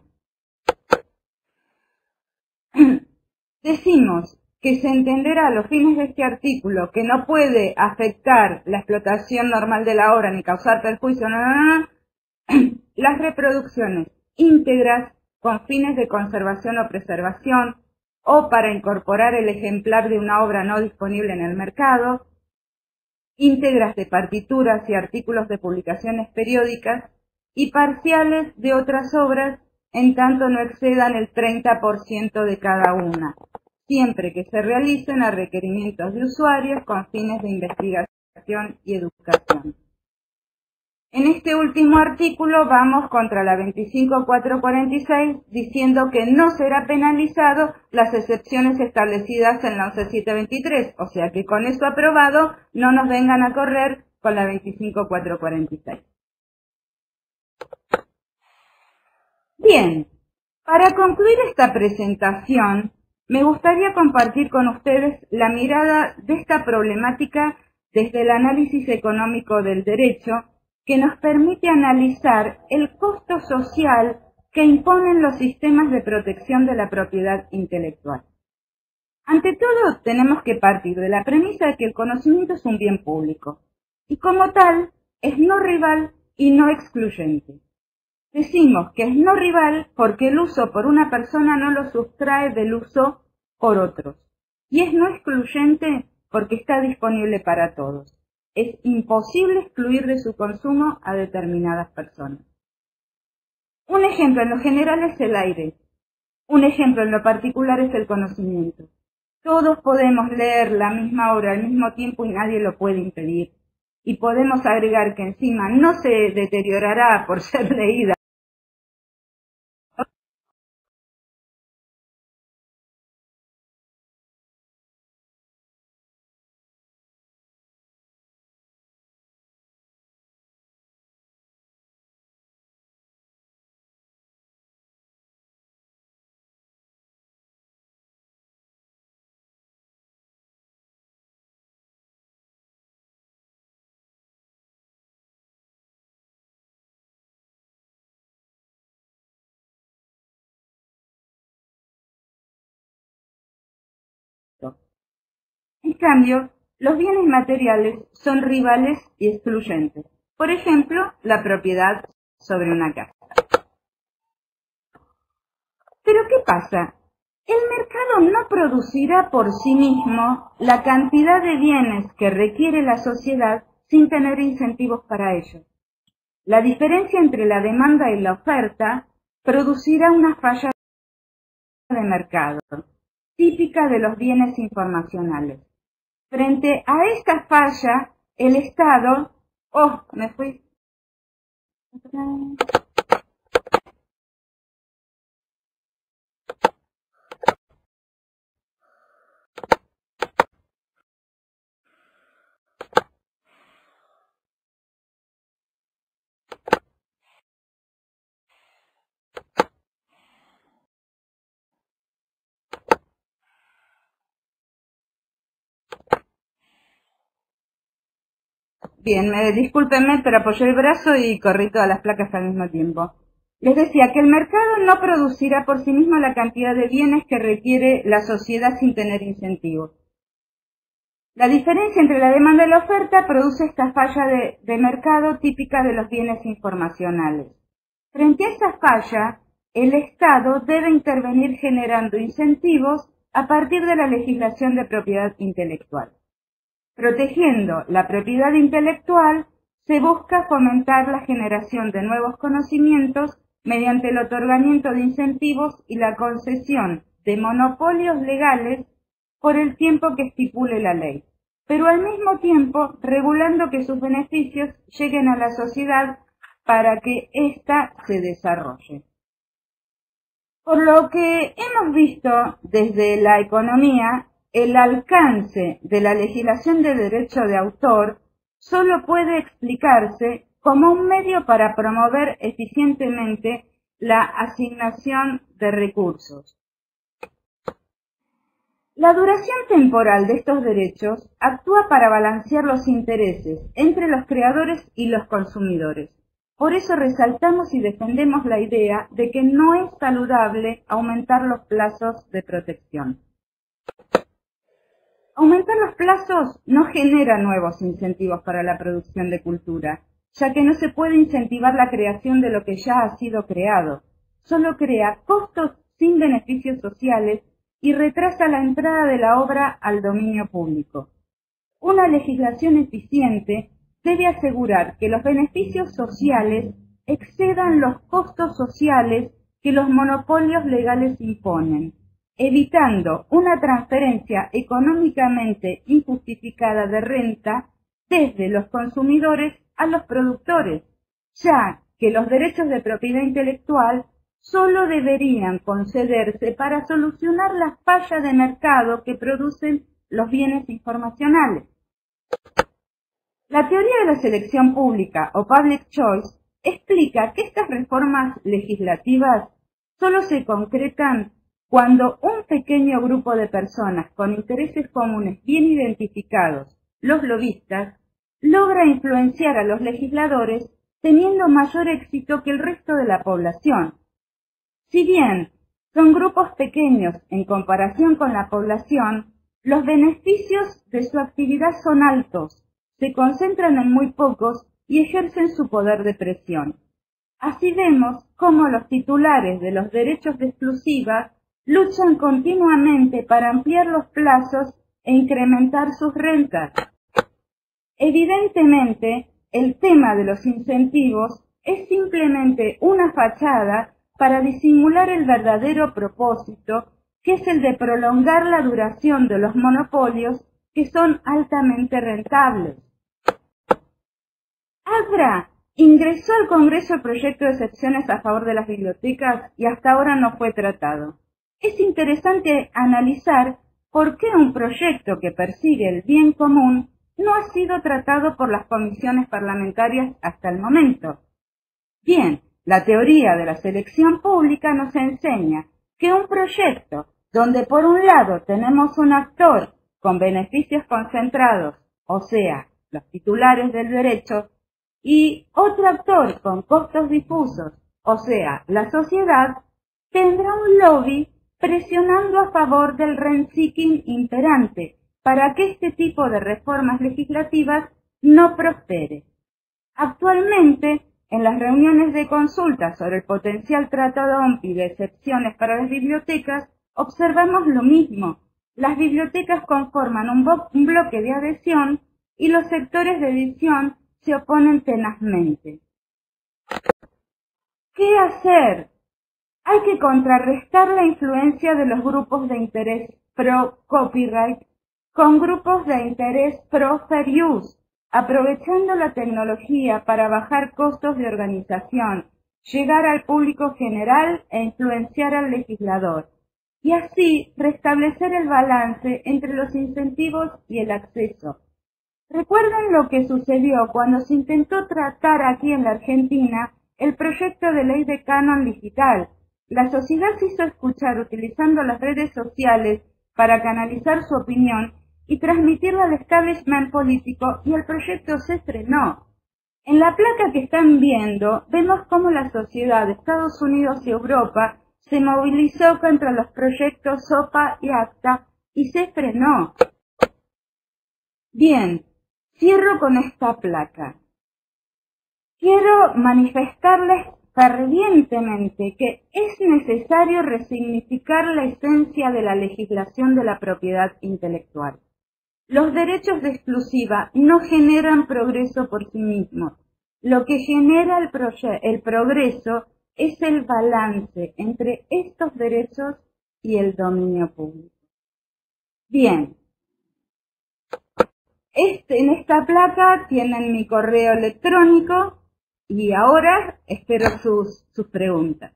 Decimos que se entenderá a los fines de este artículo que no puede afectar la explotación normal de la obra ni causar perjuicio, no, no, no, no, las reproducciones íntegras con fines de conservación o preservación o para incorporar el ejemplar de una obra no disponible en el mercado, íntegras de partituras y artículos de publicaciones periódicas y parciales de otras obras en tanto no excedan el treinta por ciento de cada una, siempre que se realicen a requerimientos de usuarios con fines de investigación y educación. En este último artículo vamos contra la veinticinco mil cuatrocientos cuarenta y seis diciendo que no será penalizado las excepciones establecidas en la once mil setecientos veintitrés, o sea que con eso aprobado no nos vengan a correr con la veinticinco mil cuatrocientos cuarenta y seis. Bien, para concluir esta presentación, me gustaría compartir con ustedes la mirada de esta problemática desde el análisis económico del derecho, que nos permite analizar el costo social que imponen los sistemas de protección de la propiedad intelectual. Ante todo, tenemos que partir de la premisa de que el conocimiento es un bien público, y como tal, es no rival y no excluyente. Decimos que es no rival porque el uso por una persona no lo sustrae del uso por otros, y es no excluyente porque está disponible para todos. Es imposible excluir de su consumo a determinadas personas. Un ejemplo en lo general es el aire. Un ejemplo en lo particular es el conocimiento. Todos podemos leer la misma obra al mismo tiempo y nadie lo puede impedir. Y podemos agregar que encima no se deteriorará por ser leída. En cambio, los bienes materiales son rivales y excluyentes. Por ejemplo, la propiedad sobre una casa. Pero ¿qué pasa? El mercado no producirá por sí mismo la cantidad de bienes que requiere la sociedad sin tener incentivos para ello. La diferencia entre la demanda y la oferta producirá una falla de mercado, típica de los bienes informacionales. Frente a esta falla, el Estado... ¡Oh, me fui! Bien, me, discúlpenme, pero apoyé el brazo y corrí todas las placas al mismo tiempo. Les decía que el mercado no producirá por sí mismo la cantidad de bienes que requiere la sociedad sin tener incentivos. La diferencia entre la demanda y la oferta produce esta falla de, de mercado típica de los bienes informacionales. Frente a esa falla, el Estado debe intervenir generando incentivos a partir de la legislación de propiedad intelectual. Protegiendo la propiedad intelectual, se busca fomentar la generación de nuevos conocimientos mediante el otorgamiento de incentivos y la concesión de monopolios legales por el tiempo que estipule la ley, pero al mismo tiempo regulando que sus beneficios lleguen a la sociedad para que ésta se desarrolle. Por lo que hemos visto desde la economía, el alcance de la legislación de derecho de autor solo puede explicarse como un medio para promover eficientemente la asignación de recursos. La duración temporal de estos derechos actúa para balancear los intereses entre los creadores y los consumidores. Por eso resaltamos y defendemos la idea de que no es saludable aumentar los plazos de protección. Aumentar los plazos no genera nuevos incentivos para la producción de cultura, ya que no se puede incentivar la creación de lo que ya ha sido creado. Solo crea costos sin beneficios sociales y retrasa la entrada de la obra al dominio público. Una legislación eficiente debe asegurar que los beneficios sociales excedan los costos sociales que los monopolios legales imponen, evitando una transferencia económicamente injustificada de renta desde los consumidores a los productores, ya que los derechos de propiedad intelectual solo deberían concederse para solucionar las fallas de mercado que producen los bienes informacionales. La teoría de la selección pública o public choice explica que estas reformas legislativas solo se concretan cuando un pequeño grupo de personas con intereses comunes bien identificados, los lobistas, logra influenciar a los legisladores teniendo mayor éxito que el resto de la población. Si bien son grupos pequeños en comparación con la población, los beneficios de su actividad son altos, se concentran en muy pocos y ejercen su poder de presión. Así vemos cómo los titulares de los derechos de exclusiva luchan continuamente para ampliar los plazos e incrementar sus rentas. Evidentemente, el tema de los incentivos es simplemente una fachada para disimular el verdadero propósito, que es el de prolongar la duración de los monopolios que son altamente rentables. AGRA ingresó al Congreso el proyecto de excepciones a favor de las bibliotecas y hasta ahora no fue tratado. Es interesante analizar por qué un proyecto que persigue el bien común no ha sido tratado por las comisiones parlamentarias hasta el momento. Bien, la teoría de la selección pública nos enseña que un proyecto donde por un lado tenemos un actor con beneficios concentrados, o sea, los titulares del derecho, y otro actor con costos difusos, o sea, la sociedad, tendrá un lobby presionando a favor del rent-seeking imperante para que este tipo de reformas legislativas no prospere. Actualmente, En las reuniones de consulta sobre el potencial tratado O M P I de excepciones para las bibliotecas, observamos lo mismo. Las bibliotecas conforman un, un bloque de adhesión y los sectores de edición se oponen tenazmente. ¿Qué hacer? Hay que contrarrestar la influencia de los grupos de interés pro-copyright con grupos de interés pro-fair use, aprovechando la tecnología para bajar costos de organización, llegar al público general e influenciar al legislador, y así restablecer el balance entre los incentivos y el acceso. ¿Recuerdan lo que sucedió cuando se intentó tratar aquí en la Argentina el proyecto de ley de canon digital? La sociedad se hizo escuchar utilizando las redes sociales para canalizar su opinión y transmitirla al establishment político, y el proyecto se frenó. En la placa que están viendo, vemos cómo la sociedad de Estados Unidos y Europa se movilizó contra los proyectos SOPA y ACTA y se frenó. Bien, cierro con esta placa. Quiero manifestarles fervientemente que es necesario resignificar la esencia de la legislación de la propiedad intelectual. Los derechos de exclusiva no generan progreso por sí mismos. Lo que genera el, el progreso es el balance entre estos derechos y el dominio público. Bien, este, en esta placa tienen mi correo electrónico y ahora espero sus, sus preguntas.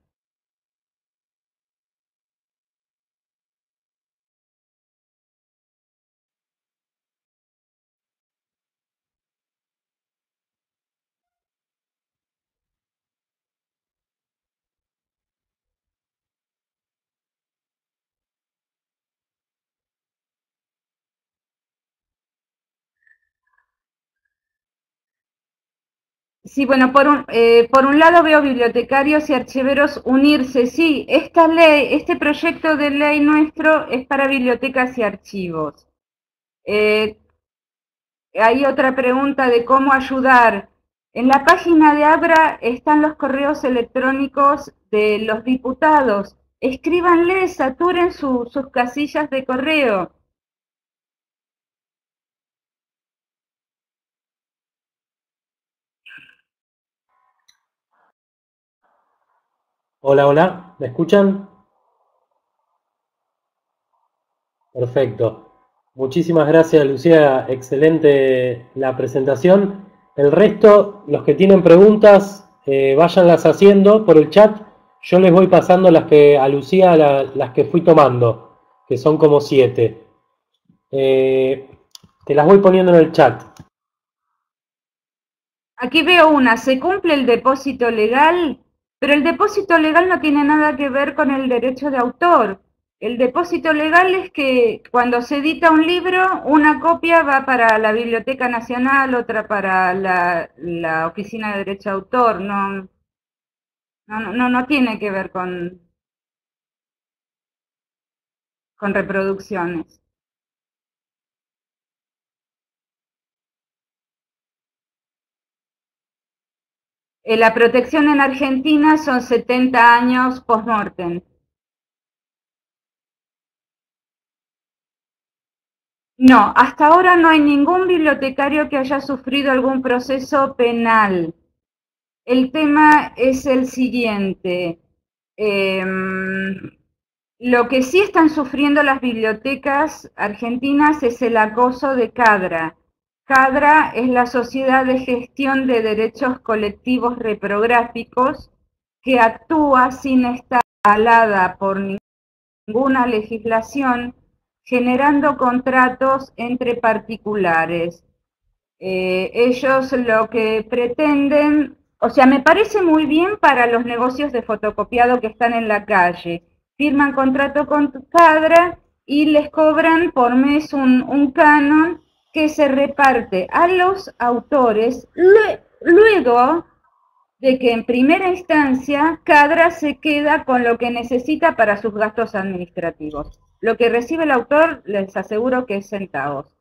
Sí, bueno, por un, eh, por un lado veo bibliotecarios y archiveros unirse. Sí, esta ley, este proyecto de ley nuestro es para bibliotecas y archivos. Eh, hay otra pregunta de cómo ayudar. En la página de Abra están los correos electrónicos de los diputados. Escríbanles, saturen su, sus casillas de correo. Hola, hola, ¿me escuchan? Perfecto. Muchísimas gracias, Lucía. Excelente la presentación. El resto, los que tienen preguntas, eh, váyanlas haciendo por el chat. Yo les voy pasando las que a Lucía, la, las que fui tomando, que son como siete. Eh, te las voy poniendo en el chat. Aquí veo una, se cumple el depósito legal, pero el depósito legal no tiene nada que ver con el derecho de autor. El depósito legal es que cuando se edita un libro, una copia va para la Biblioteca Nacional, otra para la, la Oficina de Derecho de Autor. No, no, no, no tiene que ver con, con reproducciones. Eh, la protección en Argentina son setenta años post-mortem. No, hasta ahora no hay ningún bibliotecario que haya sufrido algún proceso penal. El tema es el siguiente. Eh, lo que sí están sufriendo las bibliotecas argentinas es el acoso de CADRA. CADRA es la Sociedad de Gestión de Derechos Colectivos Reprográficos, que actúa sin estar avalada por ninguna legislación, generando contratos entre particulares. Eh, ellos lo que pretenden, o sea, me parece muy bien para los negocios de fotocopiado que están en la calle. Firman contrato con CADRA y les cobran por mes un, un canon que se reparte a los autores luego de que en primera instancia CADRA se queda con lo que necesita para sus gastos administrativos. Lo que recibe el autor, les aseguro que es centavos.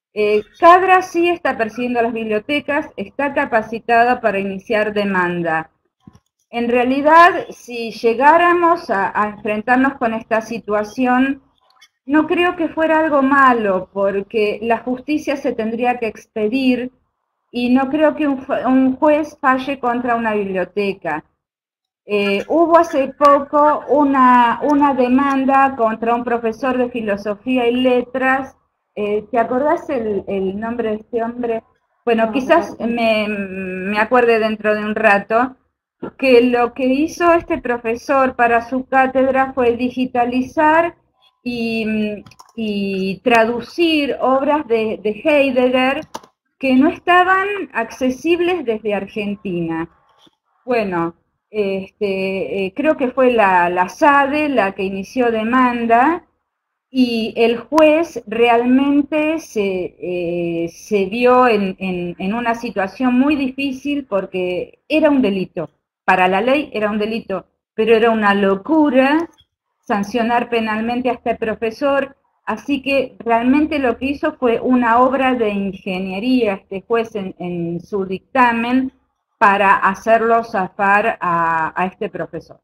Eh, CADRA sí está persiguiendo a las bibliotecas, está capacitada para iniciar demanda. En realidad, si llegáramos a, a enfrentarnos con esta situación, no creo que fuera algo malo, porque la justicia se tendría que expedir y no creo que un, un juez falle contra una biblioteca. Eh, hubo hace poco una, una demanda contra un profesor de filosofía y letras. Eh, ¿Te acordás el, el nombre de este hombre? Bueno, no, quizás me, me acuerde dentro de un rato, que lo que hizo este profesor para su cátedra fue digitalizar y, y traducir obras de, de Heidegger que no estaban accesibles desde Argentina. Bueno, este, eh, creo que fue la, la SADE la que inició demanda y el juez realmente se, eh, se vio en, en, en una situación muy difícil porque era un delito. Para la ley era un delito, pero era una locura sancionar penalmente a este profesor. Así que realmente lo que hizo fue una obra de ingeniería este juez en, en su dictamen para hacerlo zafar a, a este profesor.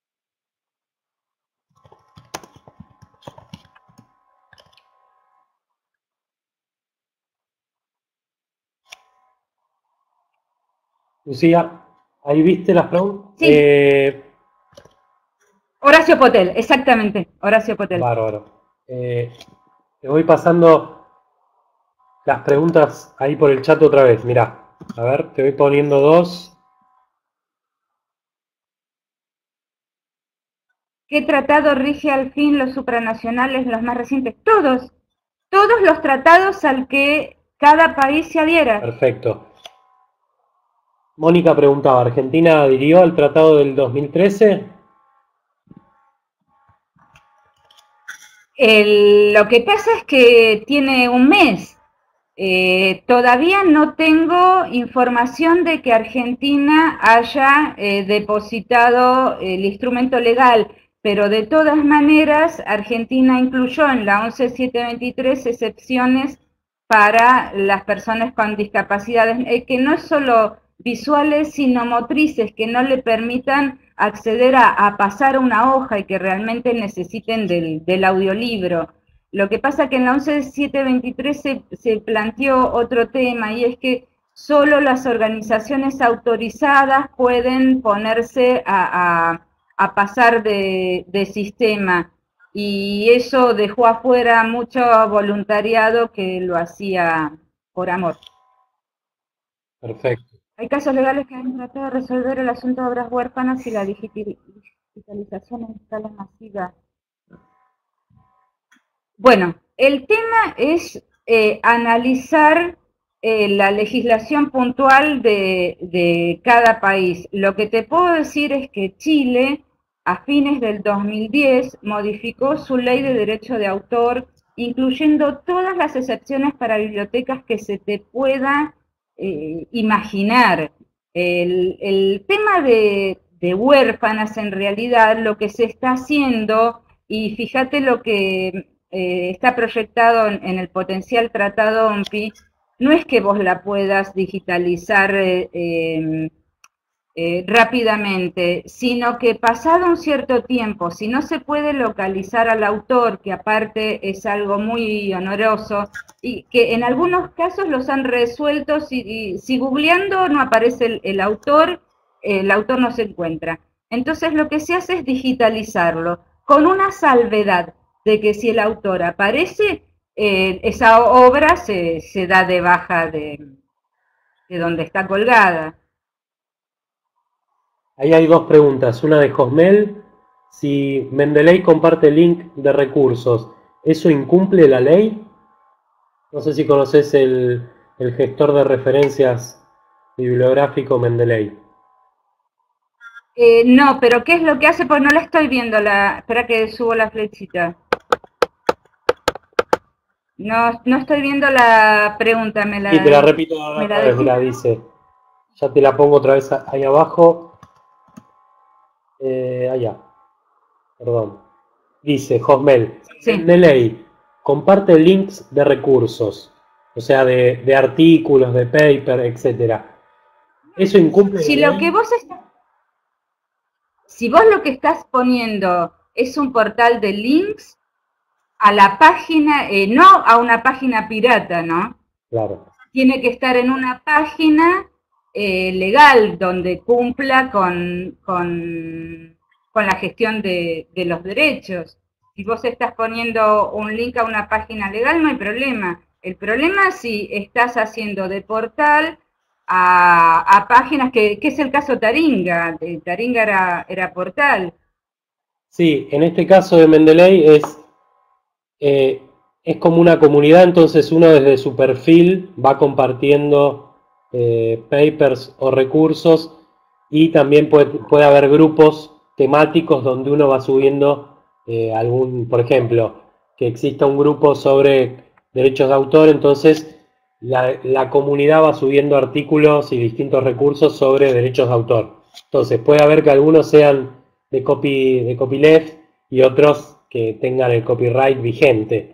Lucía, ¿ahí viste las preguntas? Sí. Eh, Horacio Potel, exactamente, Horacio Potel. Bárbaro. Eh, te voy pasando las preguntas ahí por el chat otra vez. Mirá, a ver, te voy poniendo dos. ¿Qué tratado rige al fin los supranacionales, los más recientes? Todos, todos los tratados al que cada país se adhiera. Perfecto. Mónica preguntaba, ¿Argentina adhirió al tratado del dos mil trece? El, lo que pasa es que tiene un mes. Eh, todavía no tengo información de que Argentina haya eh, depositado el instrumento legal, pero de todas maneras Argentina incluyó en la once mil setecientos veintitrés excepciones para las personas con discapacidades, eh, que no es solo visuales, sino motrices, que no le permitan acceder a, a pasar una hoja y que realmente necesiten del, del audiolibro. Lo que pasa que en la once mil setecientos veintitrés se, se planteó otro tema, y es que solo las organizaciones autorizadas pueden ponerse a, a, a pasar de, de sistema, y eso dejó afuera mucho voluntariado que lo hacía por amor. Perfecto. Hay casos legales que han tratado de resolver el asunto de obras huérfanas y la digitalización en escala masiva. Bueno, el tema es eh, analizar eh, la legislación puntual de, de cada país. Lo que te puedo decir es que Chile, a fines del dos mil diez, modificó su ley de derecho de autor, incluyendo todas las excepciones para bibliotecas que se te pueda eh, imaginar. El, el tema de, de huérfanas, en realidad, lo que se está haciendo, y fíjate lo que eh, está proyectado en, en el potencial tratado O M P I, no es que vos la puedas digitalizar eh, eh, eh, rápidamente, sino que pasado un cierto tiempo, si no se puede localizar al autor, que aparte es algo muy oneroso, y que en algunos casos los han resuelto, si, si googleando no aparece el, el autor, el autor no se encuentra. Entonces lo que se hace es digitalizarlo, con una salvedad de que si el autor aparece, eh, esa obra se, se da de baja de, de donde está colgada. Ahí hay dos preguntas. Una de Josmel. Si Mendeley comparte link de recursos, ¿eso incumple la ley? No sé si conoces el, el gestor de referencias bibliográfico Mendeley. Eh, no, pero ¿qué es lo que hace? Pues no la estoy viendo. La... Espera que subo la flechita. No, no estoy viendo la pregunta. Me la, y te la repito otra vez, mira, dice. Ya te la pongo otra vez ahí abajo. Eh, allá. Perdón. Dice Josmel. Sí. Mendeley comparte links de recursos. o sea, de, de artículos, de paper, etcétera. ¿Eso incumple Si la lo ley? que vos estás, si vos lo que estás poniendo es un portal de links a la página, eh, no a una página pirata, ¿no? Claro. Tiene que estar en una página eh, legal donde cumpla con, con, con la gestión de, de los derechos. Si vos estás poniendo un link a una página legal, no hay problema. El problema es si estás haciendo de portal a, a páginas que, que es el caso Taringa. De Taringa era, era portal. Sí, en este caso de Mendeley es, eh, es como una comunidad, entonces uno desde su perfil va compartiendo eh, papers o recursos y también puede, puede haber grupos temáticos donde uno va subiendo eh, algún, por ejemplo, que exista un grupo sobre derechos de autor, entonces la, la comunidad va subiendo artículos y distintos recursos sobre derechos de autor. Entonces puede haber que algunos sean de copy, de copyleft y otros que tengan el copyright vigente.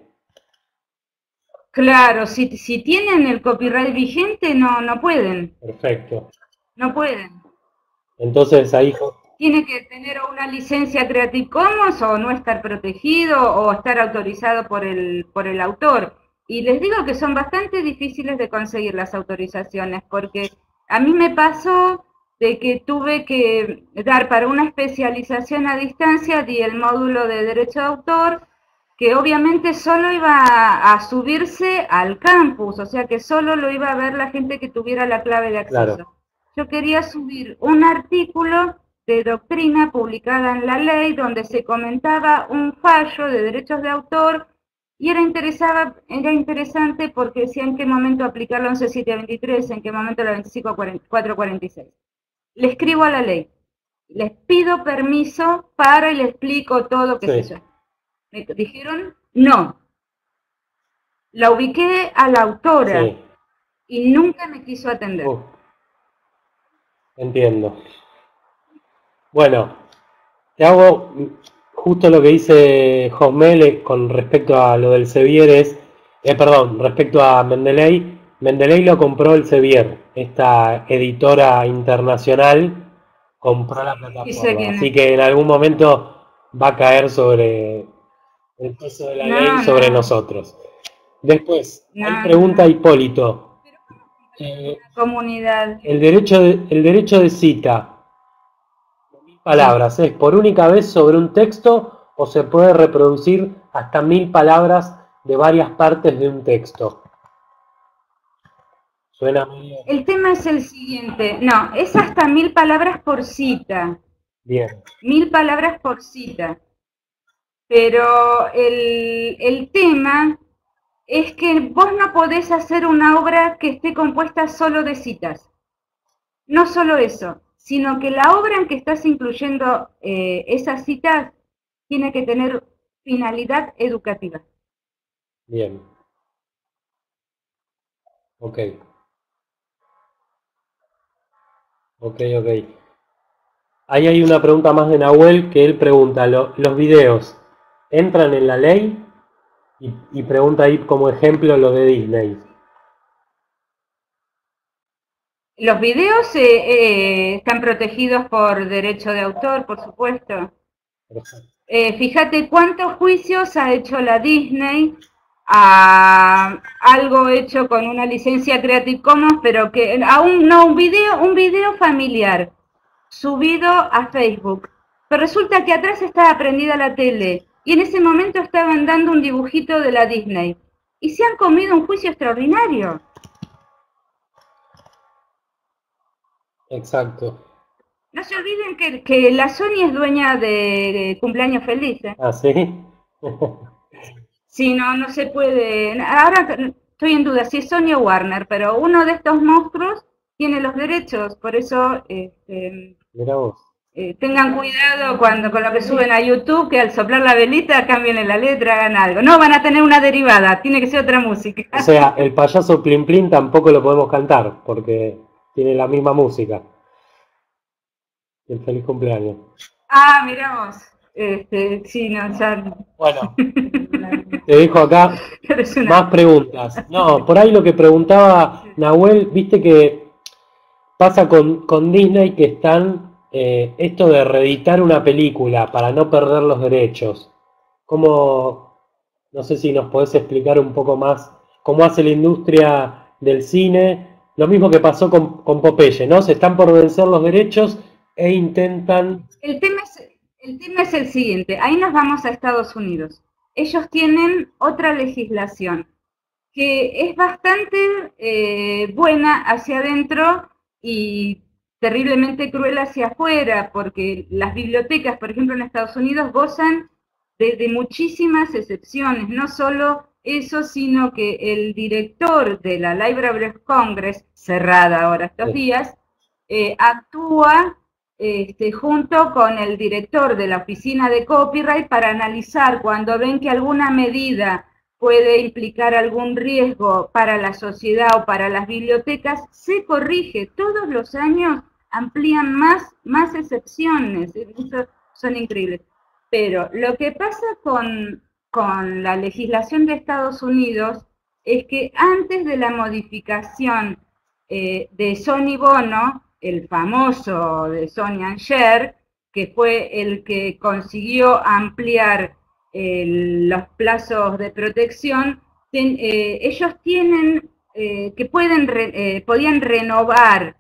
Claro, si, si tienen el copyright vigente, no, no pueden. Perfecto. No pueden. Entonces ahí, Tiene que tener una licencia Creative Commons o no estar protegido o estar autorizado por el, por el autor. Y les digo que son bastante difíciles de conseguir las autorizaciones porque a mí me pasó de que tuve que dar para una especialización a distancia, di el módulo de derecho de autor, que obviamente solo iba a, a subirse al campus, o sea que solo lo iba a ver la gente que tuviera la clave de acceso. claro. Yo quería subir un artículo de doctrina publicada en la ley donde se comentaba un fallo de derechos de autor y era, interesaba, era interesante porque decía en qué momento aplicar la once siete veintitrés, en qué momento la veinticinco cuatrocientos cuarenta y seis. Le escribo a la ley, les pido permiso para y le explico todo, qué Sí. sé yo. Me dijeron no. La ubiqué a la autora Sí. y nunca me quiso atender. Uh, entiendo. Bueno, te hago justo lo que dice Josmel con respecto a lo del Sevier es, eh, perdón, respecto a Mendeley. Mendeley lo compró el Sevier, esta editora internacional compró la Y sé plataforma, quién así es. que en algún momento va a caer sobre el peso de la ley No, sobre no, nosotros. Después, hay no, no, pregunta a no. Hipólito. Eh, Una comunidad. el derecho de, el derecho de cita. Sí. Palabras, ¿es por única vez sobre un texto o se puede reproducir hasta mil palabras de varias partes de un texto? Suena muy El tema es el siguiente. No, es hasta mil palabras por cita. bien. Mil palabras por cita. Pero el, el tema es que vos no podés hacer una obra que esté compuesta solo de citas. No solo eso, sino que la obra en que estás incluyendo eh, esas citas tiene que tener finalidad educativa. Bien. Ok. Ok, ok. Ahí hay una pregunta más de Nahuel que él pregunta, ¿lo- ¿los videos entran en la ley? Y, y pregunta ahí como ejemplo lo de Disney. Los videos eh, eh, están protegidos por derecho de autor, por supuesto. Eh, fíjate cuántos juicios ha hecho la Disney a algo hecho con una licencia Creative Commons, pero que aún no, un video, un video familiar subido a Facebook. Pero resulta que atrás estaba prendida la tele y en ese momento estaban dando un dibujito de la Disney. Y se han comido un juicio extraordinario. Exacto. No se olviden que, que la Sony es dueña de, de Cumpleaños Feliz. ¿eh? ¿Ah, sí? Sí, no, no se puede. Ahora estoy en duda si es Sony o Warner, pero uno de estos monstruos tiene los derechos, por eso este, Mirá vos. eh, tengan cuidado cuando con lo que suben a YouTube, que al soplar la velita cambien la letra, hagan algo. No van a tener una derivada, tiene que ser otra música. O sea, el payaso Plin Plin tampoco lo podemos cantar porque tiene la misma música. El feliz cumpleaños. Ah, miramos. Este, sí, no, ya. Bueno, Te dejo acá más preguntas. No, por ahí lo que preguntaba Nahuel, viste que pasa con, con Disney que están, eh, esto de reeditar una película para no perder los derechos. ¿Cómo, no sé si nos podés explicar un poco más cómo hace la industria del cine? Lo mismo que pasó con, con Popeye, ¿no? Se están por vencer los derechos e intentan... El tema es, el tema es el siguiente, ahí nos vamos a Estados Unidos. Ellos tienen otra legislación que es bastante eh, buena hacia adentro y terriblemente cruel hacia afuera, porque las bibliotecas, por ejemplo, en Estados Unidos gozan de, de muchísimas excepciones, no solo eso, sino que el director de la Library of Congress, cerrada ahora estos días, eh, actúa este, junto con el director de la oficina de copyright para analizar cuando ven que alguna medida puede implicar algún riesgo para la sociedad o para las bibliotecas, se corrige. Todos los años amplían más, más excepciones, eso son increíbles. Pero lo que pasa con, con la legislación de Estados Unidos es que antes de la modificación eh, de Sonny Bono, el famoso de Sonny and Cher, que fue el que consiguió ampliar eh, los plazos de protección, ten, eh, ellos tienen eh, que pueden re, eh, podían renovar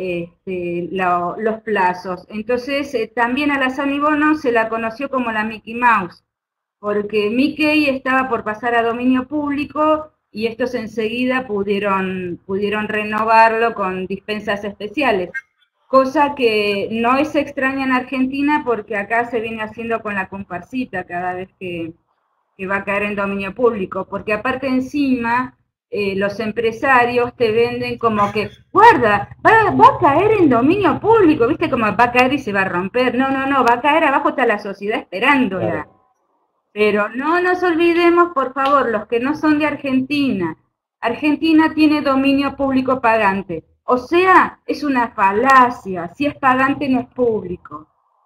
este, lo, los plazos. Entonces eh, también a la Sonny Bono se la conoció como la Mickey Mouse, porque Mickey estaba por pasar a dominio público y estos enseguida pudieron, pudieron renovarlo con dispensas especiales, cosa que no es extraña en Argentina porque acá se viene haciendo con la comparsita cada vez que, que va a caer en dominio público, porque aparte encima eh, los empresarios te venden como que, guarda, va, va a caer en dominio público, viste como va a caer y se va a romper, no, no, no, va a caer abajo, está la sociedad esperándola. Claro. Pero no nos olvidemos, por favor, los que no son de Argentina. Argentina tiene dominio público pagante. O sea, es una falacia. Si es pagante, no es público.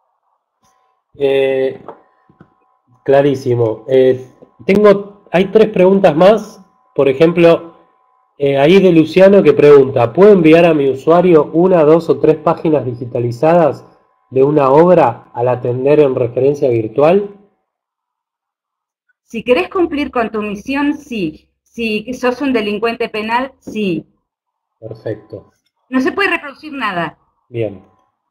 Eh, clarísimo. Eh, tengo, hay tres preguntas más. Por ejemplo, eh, ahí de Luciano que pregunta, ¿puedo enviar a mi usuario una, dos o tres páginas digitalizadas de una obra al atender en referencia virtual? Si querés cumplir con tu misión, sí. Si sos un delincuente penal, sí. Perfecto. No se puede reproducir nada. Bien.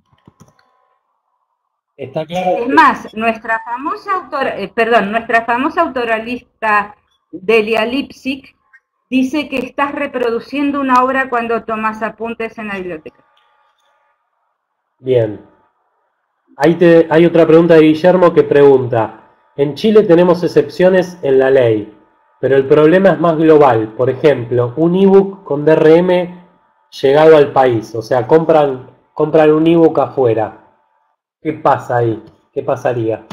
Está claro. Es más, nuestra famosa autora, eh, perdón, nuestra famosa autoralista Delia Lipsic dice que estás reproduciendo una obra cuando tomas apuntes en la biblioteca. Bien. Ahí te, hay otra pregunta de Guillermo que pregunta, en Chile tenemos excepciones en la ley, pero el problema es más global. Por ejemplo, un ebook con D R M llegado al país, o sea, compran, compran un ebook afuera. ¿Qué pasa ahí? ¿Qué pasaría?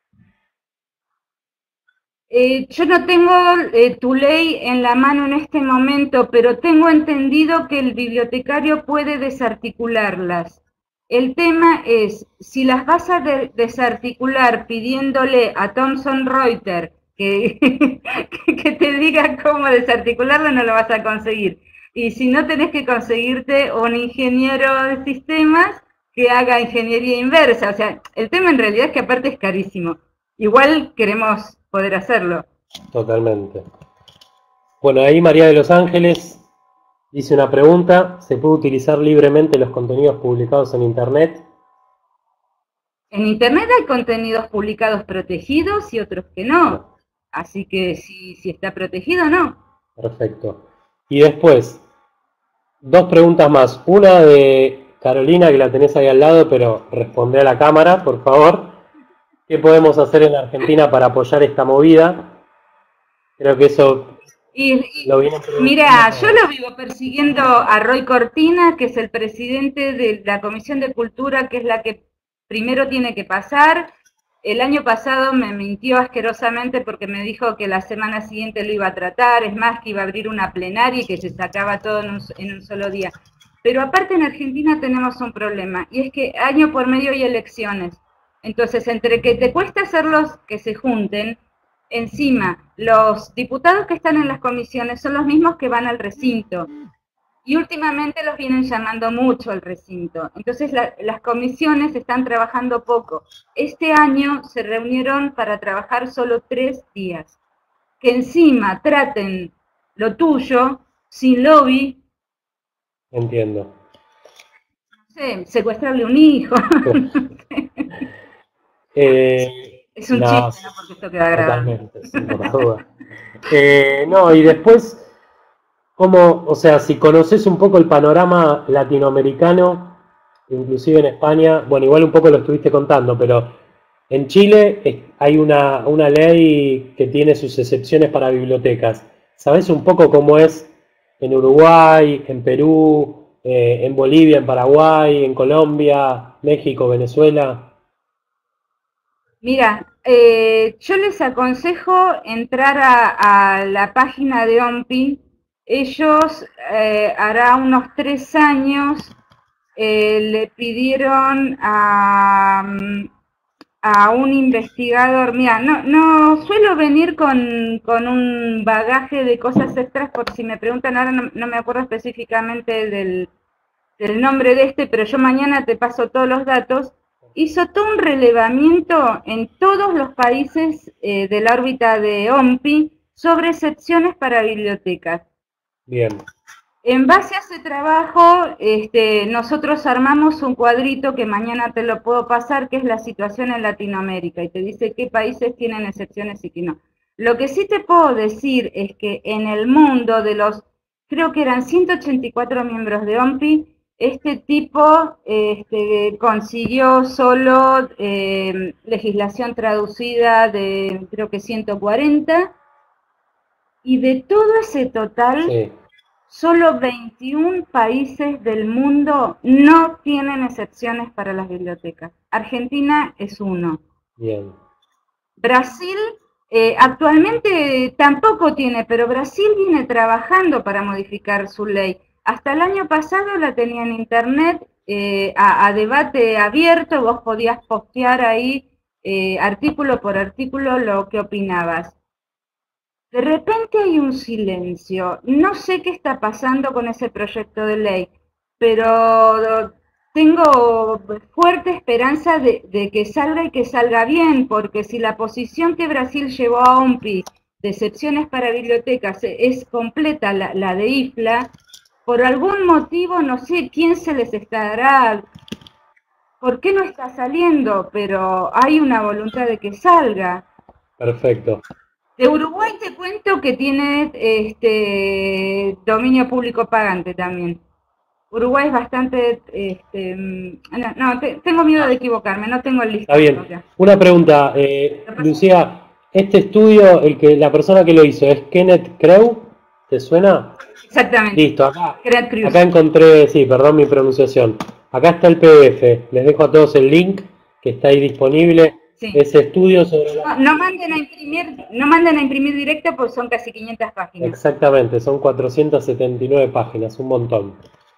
Eh, yo no tengo eh, tu ley en la mano en este momento, pero tengo entendido que el bibliotecario puede desarticularlas. El tema es, si las vas a de desarticular pidiéndole a Thomson Reuters que, que te diga cómo desarticularlo, no lo vas a conseguir. Y si no, tenés que conseguirte un ingeniero de sistemas que haga ingeniería inversa. O sea, el tema en realidad es que aparte es carísimo. Igual queremos poder hacerlo. Totalmente. Bueno, ahí María de los Ángeles dice una pregunta, ¿se puede utilizar libremente los contenidos publicados en Internet? En Internet hay contenidos publicados protegidos y otros que no. Así que si, si está protegido, no. Perfecto. Y después, dos preguntas más. Una de Carolina, que la tenés ahí al lado, pero responde a la cámara, por favor. ¿Qué podemos hacer en Argentina para apoyar esta movida? Creo que eso... Y, y, mira, yo lo vivo persiguiendo a Roy Cortina, que es el presidente de la Comisión de Cultura, que es la que primero tiene que pasar. El año pasado me mintió asquerosamente porque me dijo que la semana siguiente lo iba a tratar, es más, que iba a abrir una plenaria y que se sacaba todo en un, en un solo día. Pero aparte en Argentina tenemos un problema, y es que año por medio hay elecciones. Entonces, entre que te cuesta hacerlos que se junten, Encima, los diputados que están en las comisiones son los mismos que van al recinto. Y últimamente los vienen llamando mucho al recinto. Entonces la, las comisiones están trabajando poco. Este año se reunieron para trabajar solo tres días. Que encima traten lo tuyo sin lobby. Entiendo. No sé, secuestrarle un hijo. eh, Es un no, chiste, ¿no? Porque esto queda grabado. totalmente, sin por duda. Eh, no, y después, ¿cómo, o sea, si conoces un poco el panorama latinoamericano, inclusive en España, bueno, igual un poco lo estuviste contando, pero en Chile es- hay una, una ley que tiene sus excepciones para bibliotecas. ¿Sabés un poco cómo es en Uruguay, en Perú, eh, en Bolivia, en Paraguay, en Colombia, México, Venezuela? Mira, eh, yo les aconsejo entrar a, a la página de OMPI. Ellos eh, hará unos tres años eh, le pidieron a, a un investigador, mira, no, no suelo venir con, con un bagaje de cosas extras por si me preguntan, ahora no, no me acuerdo específicamente del, del nombre de este, pero yo mañana te paso todos los datos. Hizo todo un relevamiento en todos los países eh, de la órbita de OMPI sobre excepciones para bibliotecas. Bien, En base a ese trabajo, este, nosotros armamos un cuadrito que mañana te lo puedo pasar, que es la situación en Latinoamérica, y te dice qué países tienen excepciones y qué no. Lo que sí te puedo decir es que en el mundo de los, creo que eran ciento ochenta y cuatro miembros de OMPI, este tipo este, consiguió solo eh, legislación traducida de creo que ciento cuarenta, y de todo ese total, sí, solo veintiún países del mundo no tienen excepciones para las bibliotecas. Argentina es uno. bien, Brasil eh, actualmente tampoco tiene, pero Brasil viene trabajando para modificar su ley. Hasta el año pasado la tenía en internet eh, a, a debate abierto, vos podías postear ahí eh, artículo por artículo lo que opinabas. De repente hay un silencio. No sé qué está pasando con ese proyecto de ley, pero tengo fuerte esperanza de, de que salga y que salga bien, porque si la posición que Brasil llevó a OMPI de excepciones para bibliotecas es completa, la, la de IFLA, por algún motivo no sé quién se les estará, por qué no está saliendo, pero hay una voluntad de que salga. perfecto. De Uruguay te cuento que tiene este dominio público pagante también. Uruguay es bastante, este, no, no te, tengo miedo de equivocarme, no tengo el Está listado bien. acá. Una pregunta, eh, Lucía, ¿este estudio, el que la persona que lo hizo, es Kenneth Crew? ¿Te suena? Exactamente, Listo, acá, Gerard acá Cruz. encontré, sí, perdón mi pronunciación. Acá está el P D F. Les dejo a todos el link que está ahí disponible. Sí. Ese estudio sobre la... No, no manden a imprimir, no manden a imprimir directo porque son casi quinientas páginas. Exactamente, son cuatrocientas setenta y nueve páginas, un montón.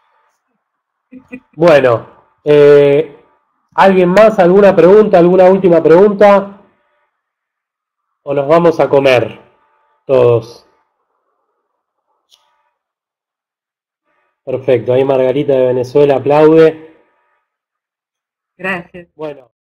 Bueno, eh, ¿alguien más? ¿Alguna pregunta? ¿Alguna última pregunta? ¿O nos vamos a comer todos? Perfecto, ahí Margarita de Venezuela aplaude. Gracias. Bueno.